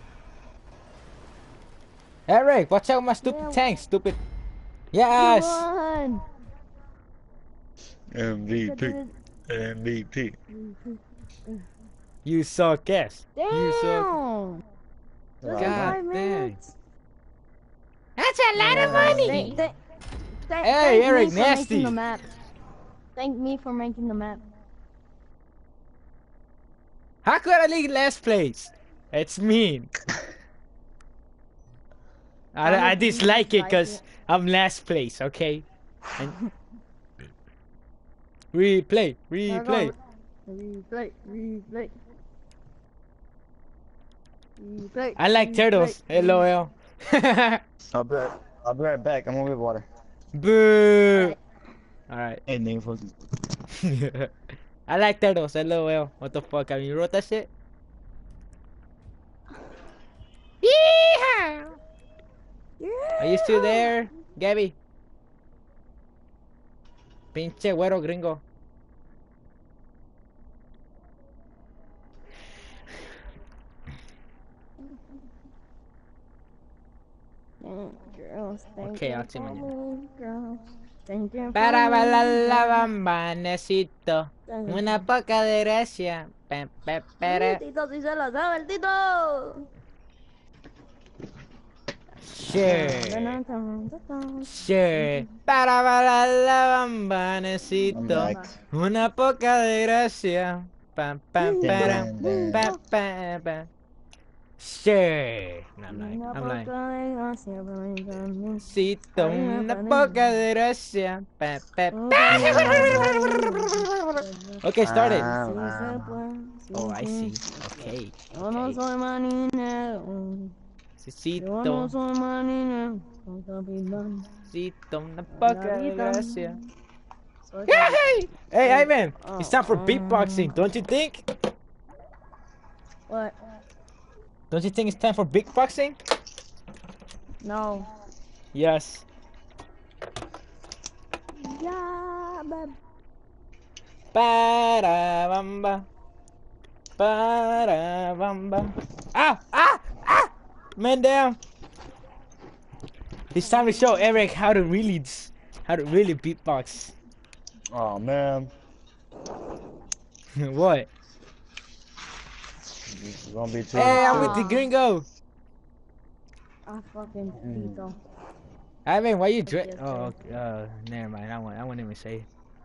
Eric, watch out my stupid Yeah. tank, stupid. Yes. Come M V on. P. M V P. You suck ass. You suck. Damn. Just God five dang. minutes. That's a lot of money. Thank, thank, thank, Hey, thank Eric, me for nasty. making the map. Thank me for making the map. How could I leave last place? It's mean. I, I Honestly, dislike it dislike because it. I'm last place, okay? And replay, replay. Replay, replay. Replay. I like replay, turtles. replay. LOL. I'll be right, I'll be right back. I'm gonna get water. Boo. Alright. Hey, nigga, fuck. I like turtles. LOL. What the fuck? I mean, you wrote that shit? Yeehaw! Are you still there, Gabby? Pinche güero gringo. Girls, Okay, I'll thinking see for you. me, girls, thinking Para for bailar me, la girls. bamba necesito una poca de gracia. Pe, pe, pere. Tito, si se la sabe el Tito. Sure. Sure. Para bailar la bamba I'm necesito back. una poca de gracia. Pa, pa, para, Dun, dun, pa, dun. pa, pa. Sure. No, I'm lying. I'm lying. Cito una poca de gracia. Pa, pa, pa. Okay, start it. Ah, ah. Oh, I see. Okay. Yo no Okay. soy marinero. Yo Cito. no soy marinero. Soy capitán. Cito una poca de gracia. Soy Hey, hey, Ivan. Oh, It's time for um, beatboxing, don't you think? What? Don't you think it's time for beatboxing? No. Yes. Yeah, babe. Para bamba. Para bamba. Ah, ah, ah! Man down. It's time to show Eric how to really, how to really beatbox. Oh man. What? It's gonna be too. Hey, I'm with the Ah. gringo. I fucking Tito. Ivan, why you dress? Yes, Oh, uh, never mind. I won't. I won't even say.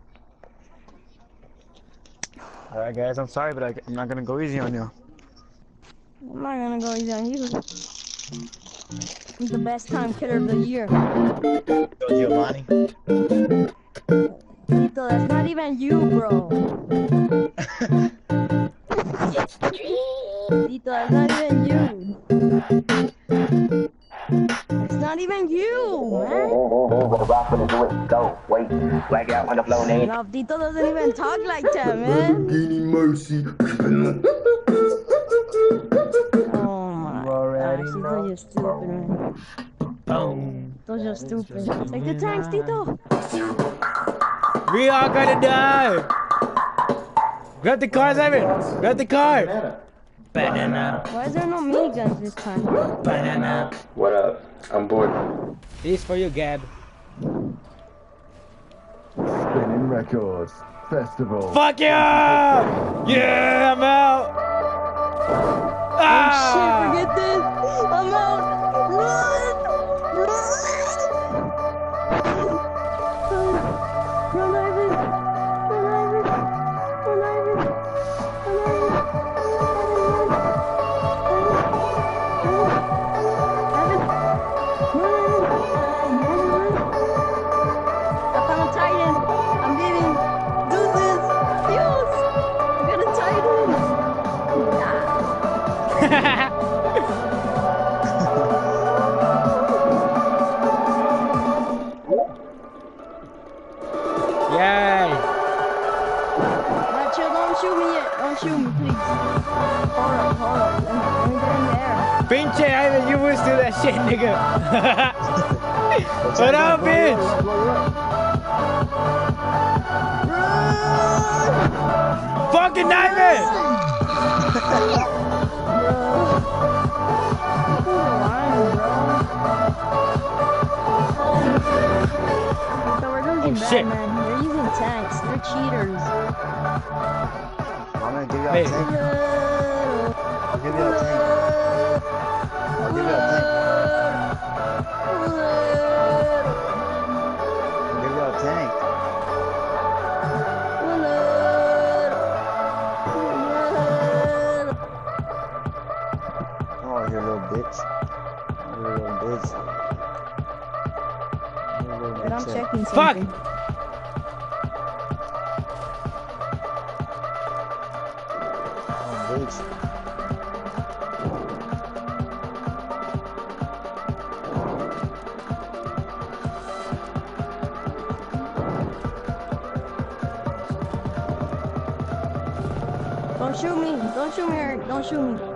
All right, guys. I'm sorry, but I, I'm not gonna go easy on you. I'm not gonna go easy on you. He's the best time killer of the year. Yo, Giovanni. Tito, that's not even you, bro. Tito, that's not even you. It's not even you, man. No, Tito doesn't even talk like that, man. Oh my gosh, Tito, you're stupid, man. Boom. Tito, you're stupid. Take the tanks, Tito. We are gonna die. Grab the car, Ivan. Grab the car. Banana. Why is there no miniguns this time? Banana. What up? I'm bored. This is for you, Gab. Spinning Records Festival. Fuck yeah! Yeah, I'm out. Oh Ah! shit, forget this. I'm out. Run! Run! Run, Ivan. Run, Ivan. Run, Ivan. Run, Ivan. Ivan. Run, Ivan. Run. I found a Titan. I'm leaving. Deuces. Dios. I got a Titan. Nah. Yay! Nah, chill, don't shoot me yet. Don't shoot me, please. Hold up, hold up. Let me, let me get in there. Pinche Ivan, you must do that shit, nigga. What up, bitch? Fucking Ivan! So we're doing Oh, bad, shit. man. They're using tanks. They're cheaters. I'm gonna give you a Hey. tank. I'll give you a tank. I'll give you a tank. I'll give you a tank. Oh, you little bitch. You little bitch. You little But I'm bitch. checking Fuck! something. Oh, bitch. Don't shoot me. Don't shoot me, Eric. Don't shoot me.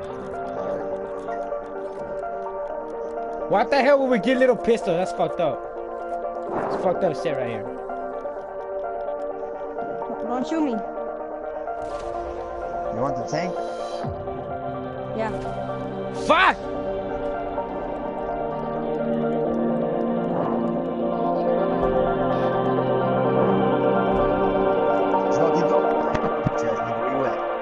What the hell would we get little pistol? That's fucked up. It's fucked up shit right here. Don't shoot me. You want the tank? Yeah. Fuck! Let's go, keep going. Just nigga, where you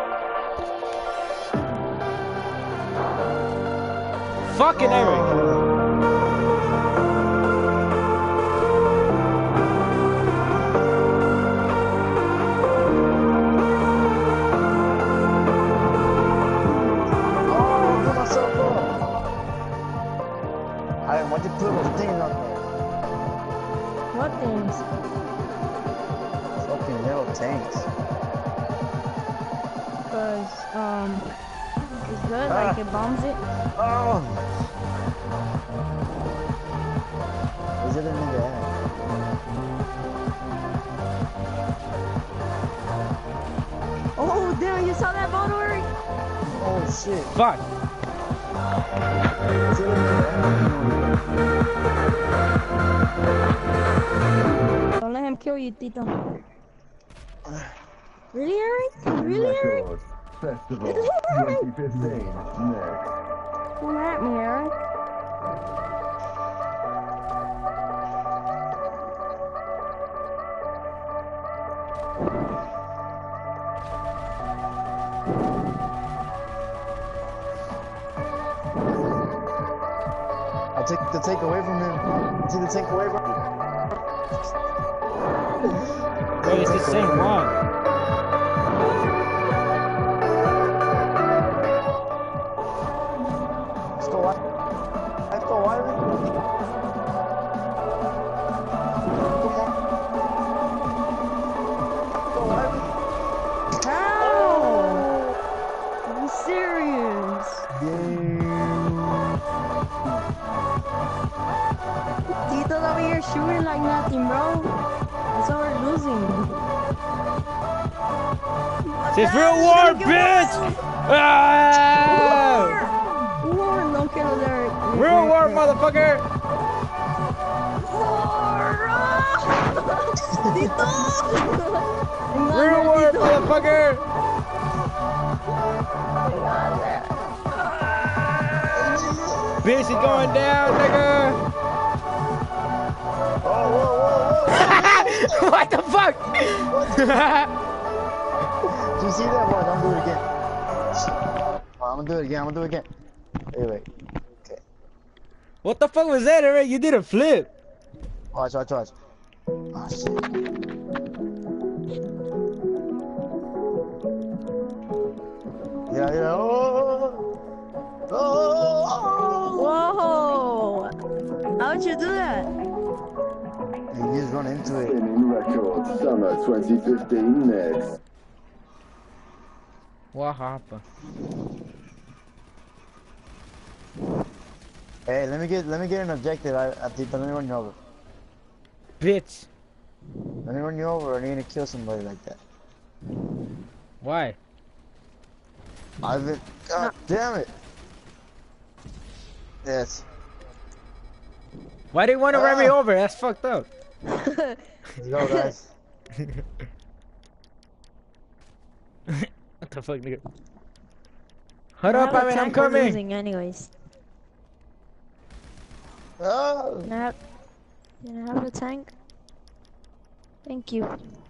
at? Fucking Eric! Oh, I put myself up. what things? Fucking little tanks. Cause um, it's good. Ah. Like it bombs it. Oh! Where's the other nigga at? Oh damn! You saw that boat, Eric? Oh shit. Fuck. Where's the other nigga Don't let him kill you, Tito. Really, Eric? Really, Eric? Records Festival twenty fifteen. Next. Come at me, Eric. I'll take the take away from him. I'll take the take away from him. Wait, it's the same one. Let's go, Wiley. Let's go, Wiley. Come on. Let's go, Wiley. How? Are you serious? Tito's over here shooting like nothing, bro. That's why we're losing. It's real war, bitch! Ah! War! War! Don't kill us, Eric. Real war, motherfucker! War! Tito! Real war, motherfucker! Bitch is going down, nigga! Oh, whoa, whoa, whoa. What the fuck? Did you see that? Boy, don't do it again. Oh, I'm gonna do it again. I'm gonna do it again. Wait, wait. Okay. What the fuck was that, Eric? You did a flip. Watch, watch, watch. Oh, shit. Yeah, yeah. Oh, oh, Whoa! How'd you do that? oh. You just run into it. Spinning Records Summer twenty fifteen. Next. What happened? Hey, let me get let me get an objective. I, I think let me run you over. Bitch. Let me run you over. I need to kill somebody like that. Why? I've been. God damn it. Yes. Why do you want to run me Ah. over? That's fucked up. Let's go, guys. What the fuck, nigga? Hold I up, have a I mean, I'm tank, we're coming. losing anyways. Oh. Can I have, can I have a tank? Thank you.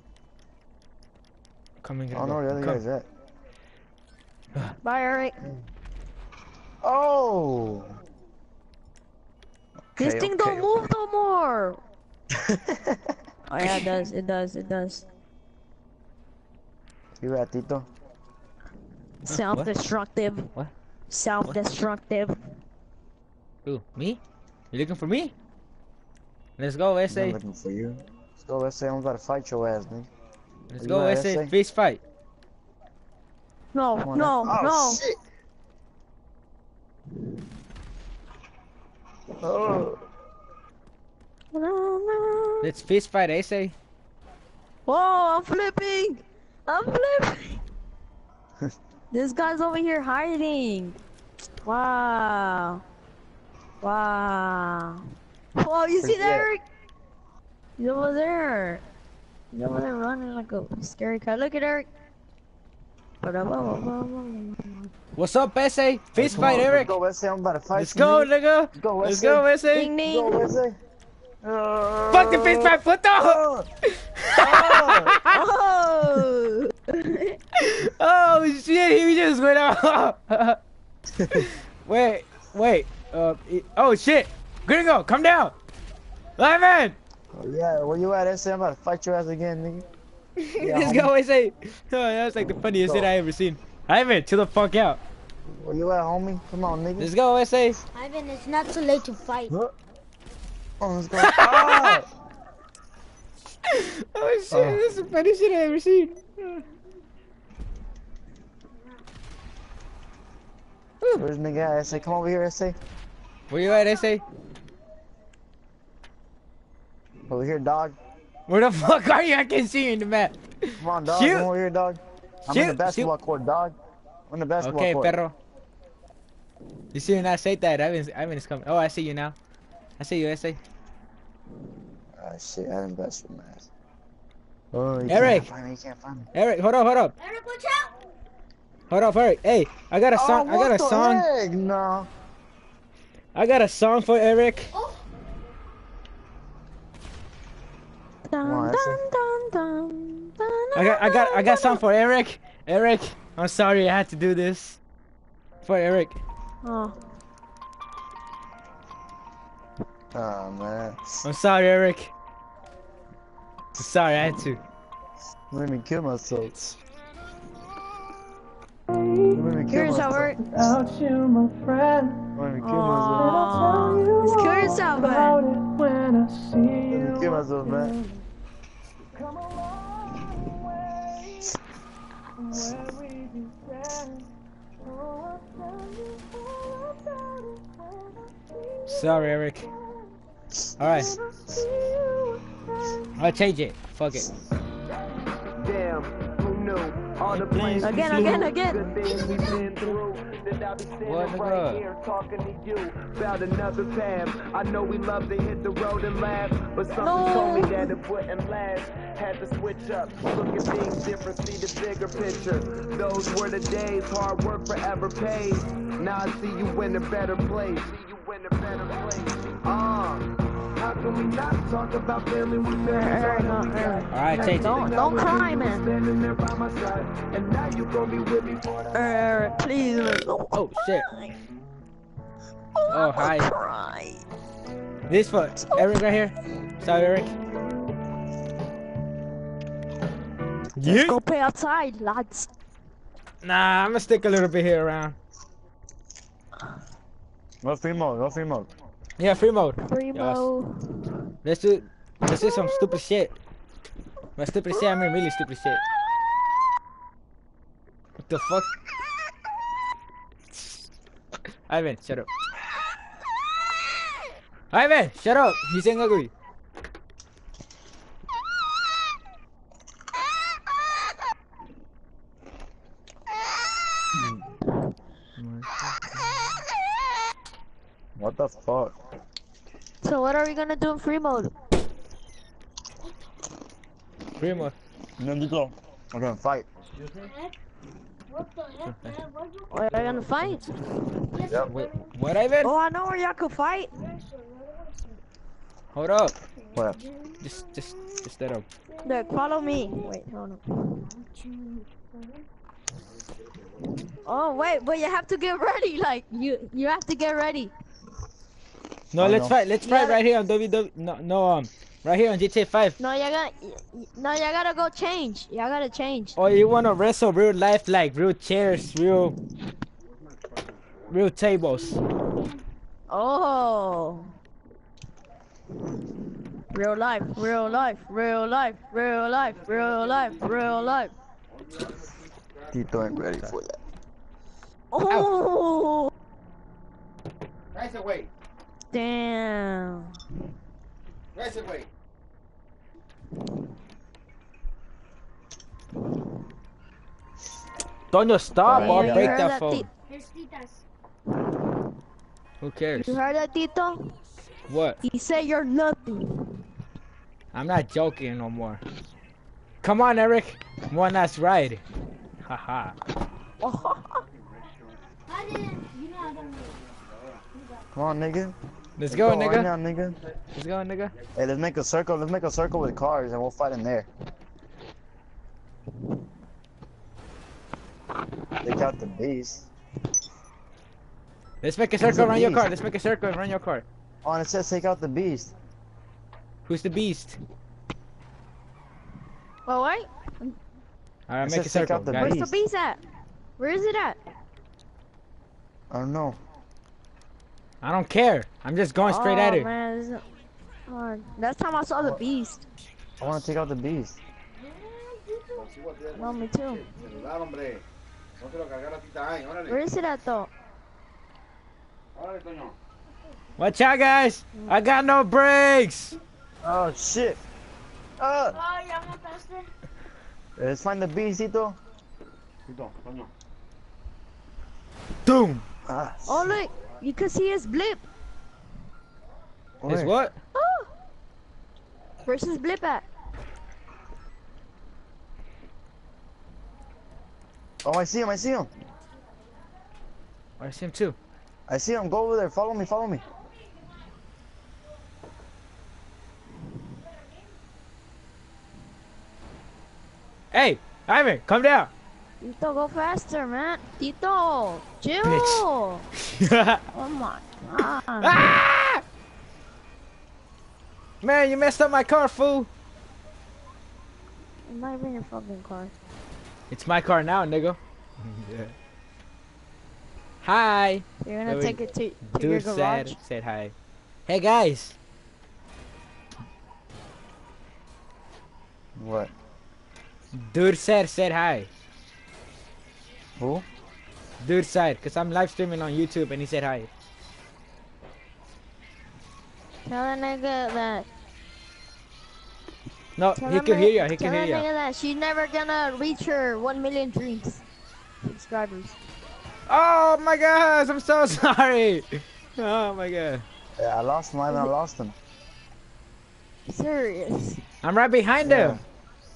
Coming. I don't know where the other guy's at. Bye, Eric. Oh. This Okay, thing okay, don't move no more. Oh yeah, it does. It does. It does. You at Tito? Self-destructive. What? Self-destructive. Who? Me? You looking for me? Let's go, S I'm A. looking for you. Let's go, let's say I'm about to fight your ass, nigga. Let's You go, want S A. S A? Face fight. No, Come on, no, oh, no. Shit. Oh. No, no. Let's face fight, S A. Whoa, I'm flipping. I'm flipping. This guy's over here hiding. Wow. Wow. Whoa, you see that, Yeah. Eric? He's over there. He's over there running like a scary cat. Look at Eric. What's up, S A? Face Come fight, on, Eric. Let's go, let's say I'm about to fight Let's you, go, nigga. nigga. Let's go, Let's let's go, say. S A. Ding Let's go, ding. let's say. Uh, Fuck the face fight, what the? Oh. Oh! Oh shit, he just went off. Wait, wait. Uh, he- oh shit. Gringo, come down. Lyman. Oh, yeah, where you at, S A? I'm about to fight your ass again, nigga. Yeah, Let's homie. go, S A. Oh, that's like the funniest Go. shit I ever seen. Ivan, chill the fuck out. Where you at, homie? Come on, nigga. Let's go, S A. Ivan, it's not too late to fight. Huh? Oh, let's go. Ah! Oh shit, Oh. this is the funniest shit I ever seen. Where's the nigga at? S A, come over here, S A. Where you at, S A? Over here, dog. Where the fuck are you? I can see you in the map. Come on, dog. Shoot. Come over here, dog. I'm in the Shoot, basketball court, dog. I'm in the basketball Okay, court. perro. You see, not say that. Ivan, Ivan is coming. Oh, I see you now. I see you, S A. Ah, shit, I didn't best with my ass. Oh, you Eric. can't find me, you can't find me. Eric, hold up, hold up. Eric, watch out! Hold up, Eric. Hey, I got a song. Oh, I got a what the song. heck? No. I got a song for Eric. Oh, Dun, on, dun, dun, dun, dun, I got, I got, I got song for Eric. Eric, I'm sorry I had to do this. For Eric. Oh, Oh, man. I'm sorry, Eric. I'm sorry I had to. Let me kill myself. Let me kill here's how myself. we're. Without you, my friend, Let me kill myself. Aww. It's curious out, about man. it when I see Let me you. kill myself, man. Come a long way from where we began. Oh, I'll tell you all about it when I see Sorry, Eric. Alright, you. I'll change it. Fuck it. Damn, who knew? All the plans we Again, flew, again, again. good things we've been through. That I'll be standing What the right God? here talking to you about another path. I know we love to hit the road and laugh, but something No. told me that it wouldn't last. Had to switch up, look at things different, see the bigger picture. Those were the days, hard work forever pays. Now I see you in a better place. See you in a better place. Uh, how can we not talk about family when Eric, there's no, all that we Eric. got? Alright, change it. Don't, don't cry, man. Standing there by my side, and now you gon' be with me for the Eric, please. Don't Oh shit. cry. Oh, hi. Don't cry. This for Eric right here. Sorry, Eric. Let's Yeah. go play outside, lads. Nah, I'm gonna stick a little bit here around. Go free mode, go free mode. Yeah, free mode. Primo. Let's do, let's do some stupid shit. By stupid shit, I mean really stupid shit. What the fuck? Ivan, shut up. Ivan, shut up. He's saying ugly. What the fuck? So what are we gonna do in free mode? Free mode. No, you go. We're gonna fight. what the heck, man? Why'd you What are we gonna fight? Yep. Wait, what, Ivan? Oh, I know where y'all can fight. Hold up. What? Just, just, just that up. Look, follow me. Wait, hold on. Oh wait, but you have to get ready. Like you, you have to get ready. No, I let's know. fight. Let's fight Yeah. right here on W W. No, no, um, right here on G T A five. No, you gotta, no, you gotta go change. You gotta change. Or you wanna wrestle real life, like real chairs, real, real tables. Oh. Real life, real life, real life, real life, real life, real life. Tito ain't ready for that. Oh, Rise away. damn. Rise away. Don't just stop Alright, or yeah. break You heard that that, phone. Ti- Here's Titas. Who cares? You heard that, Tito? What? He said you're nothing. I'm not joking no more. Come on, Eric. One last ride. Haha. I didn't, you know I don't know. Come on, nigga. Let's go, Right nigga. now, nigga. Let's go, nigga. Hey, let's make a circle. Let's make a circle with cars and we'll fight in there. Take out the beast. Let's make a Who's the circle around your beast? car. Let's make a circle around your car. Oh, and it says take out the beast. Who's the beast? Oh wait, Alright, It make a says take circle, out the guys. where's the beast. beast at? Where is it at? I don't know. I don't care. I'm just going straight oh, at it. Man, this is- oh, last time I saw the beast. I want to take out the beast. No, me too. Celular, hombre. No se lo cargar a Tita Ay, órale. Where is it at though? Órale, Toño. Watch out, guys! I got no brakes! Oh shit! Uh, Oh, ya mataste. let's find the beast, Tito. Tito, Toño. Boom! Ah, Oh look, you can see his blip. Is where? what? Oh, where's his blip at? Oh, I see him. I see him. I see him too. I see him. Go over there. Follow me. Follow me. Hey, Ivan, come down. Tito, go faster, man. Tito, chill. Bitch. Oh my god. Ah! Man, you messed up my car, fool. It's not even your fucking car. It's my car now, nigga. Yeah. Hi. You're gonna Wait, take wait. it to, to your Dude garage. said said hi. Hey guys. What? Dude said said hi. Who? Dude said, cause I'm live streaming on YouTube and he said hi. Tell that nigga that. No, Tell he that can nigga- hear you. He tell can that hear you. nigga that she's never gonna reach her one million dreams subscribers. Oh my gosh, I'm so sorry. Oh my god. Yeah, I lost him. I I lost him. Serious. I'm right behind Yeah. him.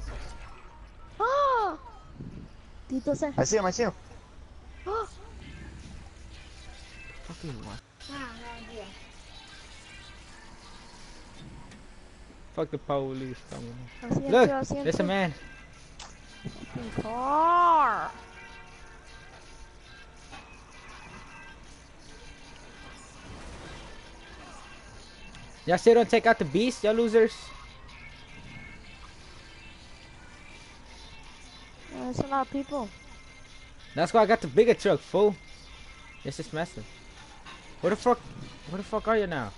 Oh. Tito said. I see him. I see him. Oh. Fucking what? Ah, no idea. Fuck the police. Come I see on. him Look, too, I see him there's a too. man. Fucking car. Y'all still don't take out the beast, y'all losers. Yeah, there's a lot of people. That's why I got the bigger truck, fool. This is messing. Where the fuck? Where the fuck are you now?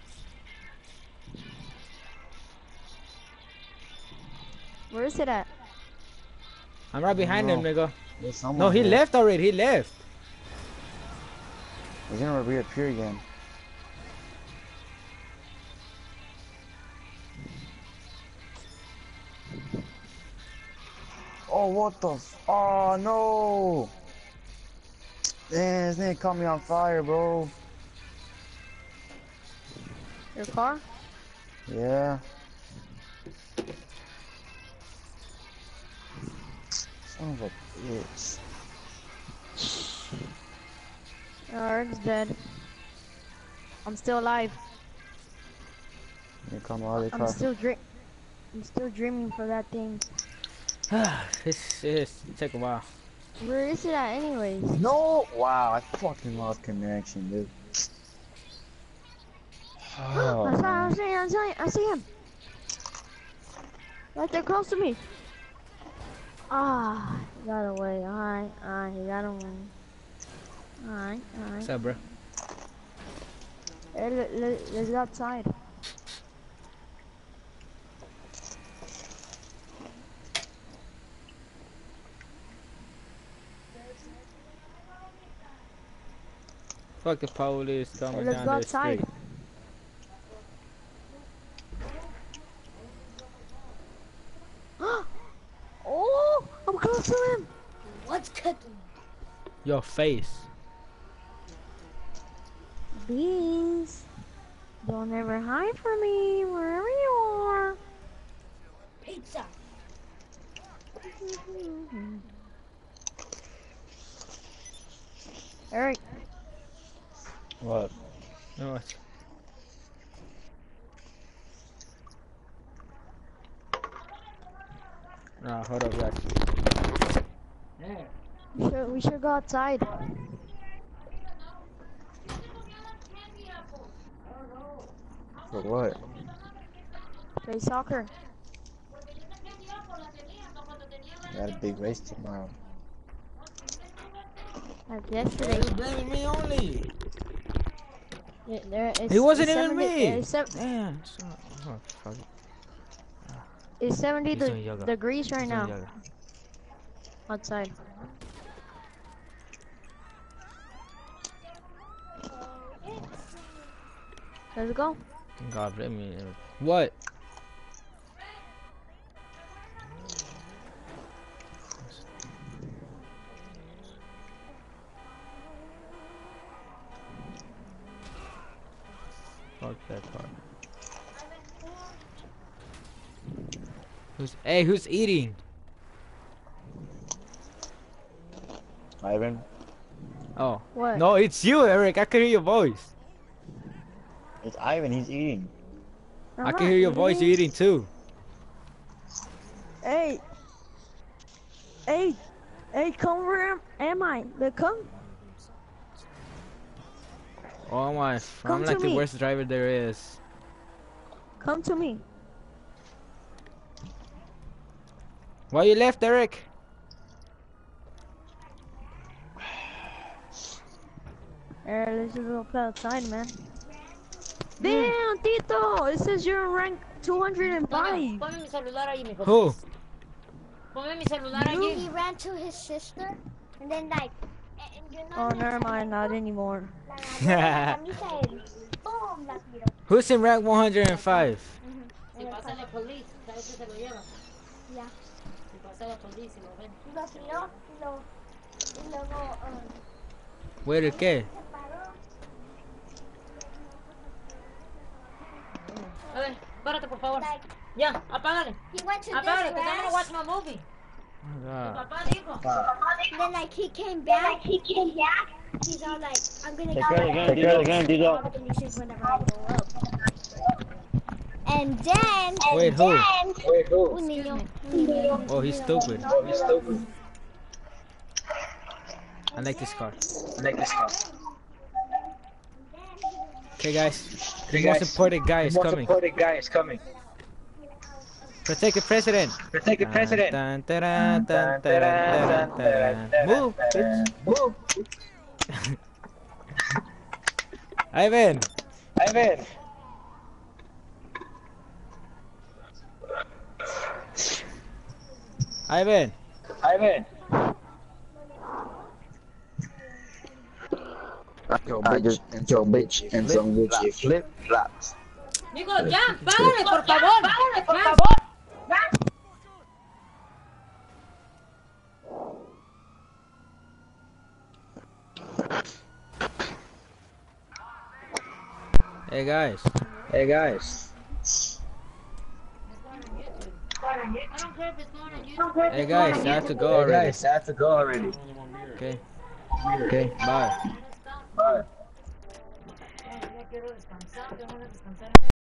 Where is it at? I'm right behind No. him, nigga. There's someone No, he here. left already. He left. He's gonna reappear again. Oh, what the f- Oh, no! Damn, this nigga caught me on fire, bro. Your car? Yeah. Son of a bitch. Oh, Eric's dead. I'm still alive. Here come all the I'm car. still dream. I'm still dreaming for that thing. this is take a while. Where is it at, anyways? No! Wow, I fucking lost connection, dude. Oh, I saw, I man. see, I see, I see him. Right there, close to me. Ah, he got away. Alright, alright, he got away. Alright, alright. What's up, bro? Hey, let, let, let's go outside. Fuck the police coming Hey, let's down go the outside. street. Oh, I'm close to him. What's cooking? Your face. Bees, don't ever hide from me, wherever you are. Pizza. Eric, What? No, what? Nah, hold up, guys. Yeah. we should, we should go outside. For what? Play soccer. I got a big race tomorrow. Like yesterday. You're blaming me only. Yeah, there, it's, It wasn't it's even seven, me. It's seven, Damn. So, oh, fuck. It's seventy He's de doing yoga. degrees right He's doing now yoga. outside. Let's go. God bless me. What? Fuck that part. Who's hey? Who's eating? Ivan. Oh. What? No, it's you, Eric. I can hear your voice. It's Ivan. He's eating. I'm I can not hear your voice. eating. You're eating too. Hey. Hey. Hey, come where am, am I? Look, come. Oh my! Come I'm to like the me. worst driver there is. Come to me. Why you left, Eric? Alright, let's just go play outside, man. Damn, Tito! It says you're in rank two hundred five. Ponme mi celular ahí, mijo. Who? Ponme mi celular He allí. ran to his sister, and then like, and you know, Oh, never mind, not anymore. la camisa él, boom, la tiró. Who's in rank one hundred five? Si pasa la police, ¿sabes que se lo lleva? Ya. Si pasa la police, lo ven. Y lo tiró, y lo, y luego, um, Where the qué? se paró. A ver, párate por favor. Like, Ya, apágale. he went to Apágale, this because I'm gonna grass, watch my movie. Oh Mi God. papá dijo. and then like he came back, he came back. He's all like, I'm gonna Take go care of the game. Take care of the game, Tito. all the conditions whenever I go up. And then, Wait, and who? then, Wait, who? un niño, un niño. Oh, he's stupid. He's stupid. I like this car. I like this car. Okay, guys. The most important guy is coming. important guy is coming. Protect the president. Protect the president. Dun, dun, dun, dun, dun, dun, dun, dun. Move, bitch. Move. Ivan. Ivan. Ivan. Ivan. Yo, bitch, and your bitch, and some Gucci flip flops. Digo, ya, párale, por favor. Párale, por Ya. favor. Hey guys. Hey guys. I don't care if it's going on YouTube. Hey guys, I have to go Hey already. guys, I have to go already. Okay. Okay. Bye. Bye. Ya quiero descansar, tengo ganas de descansar.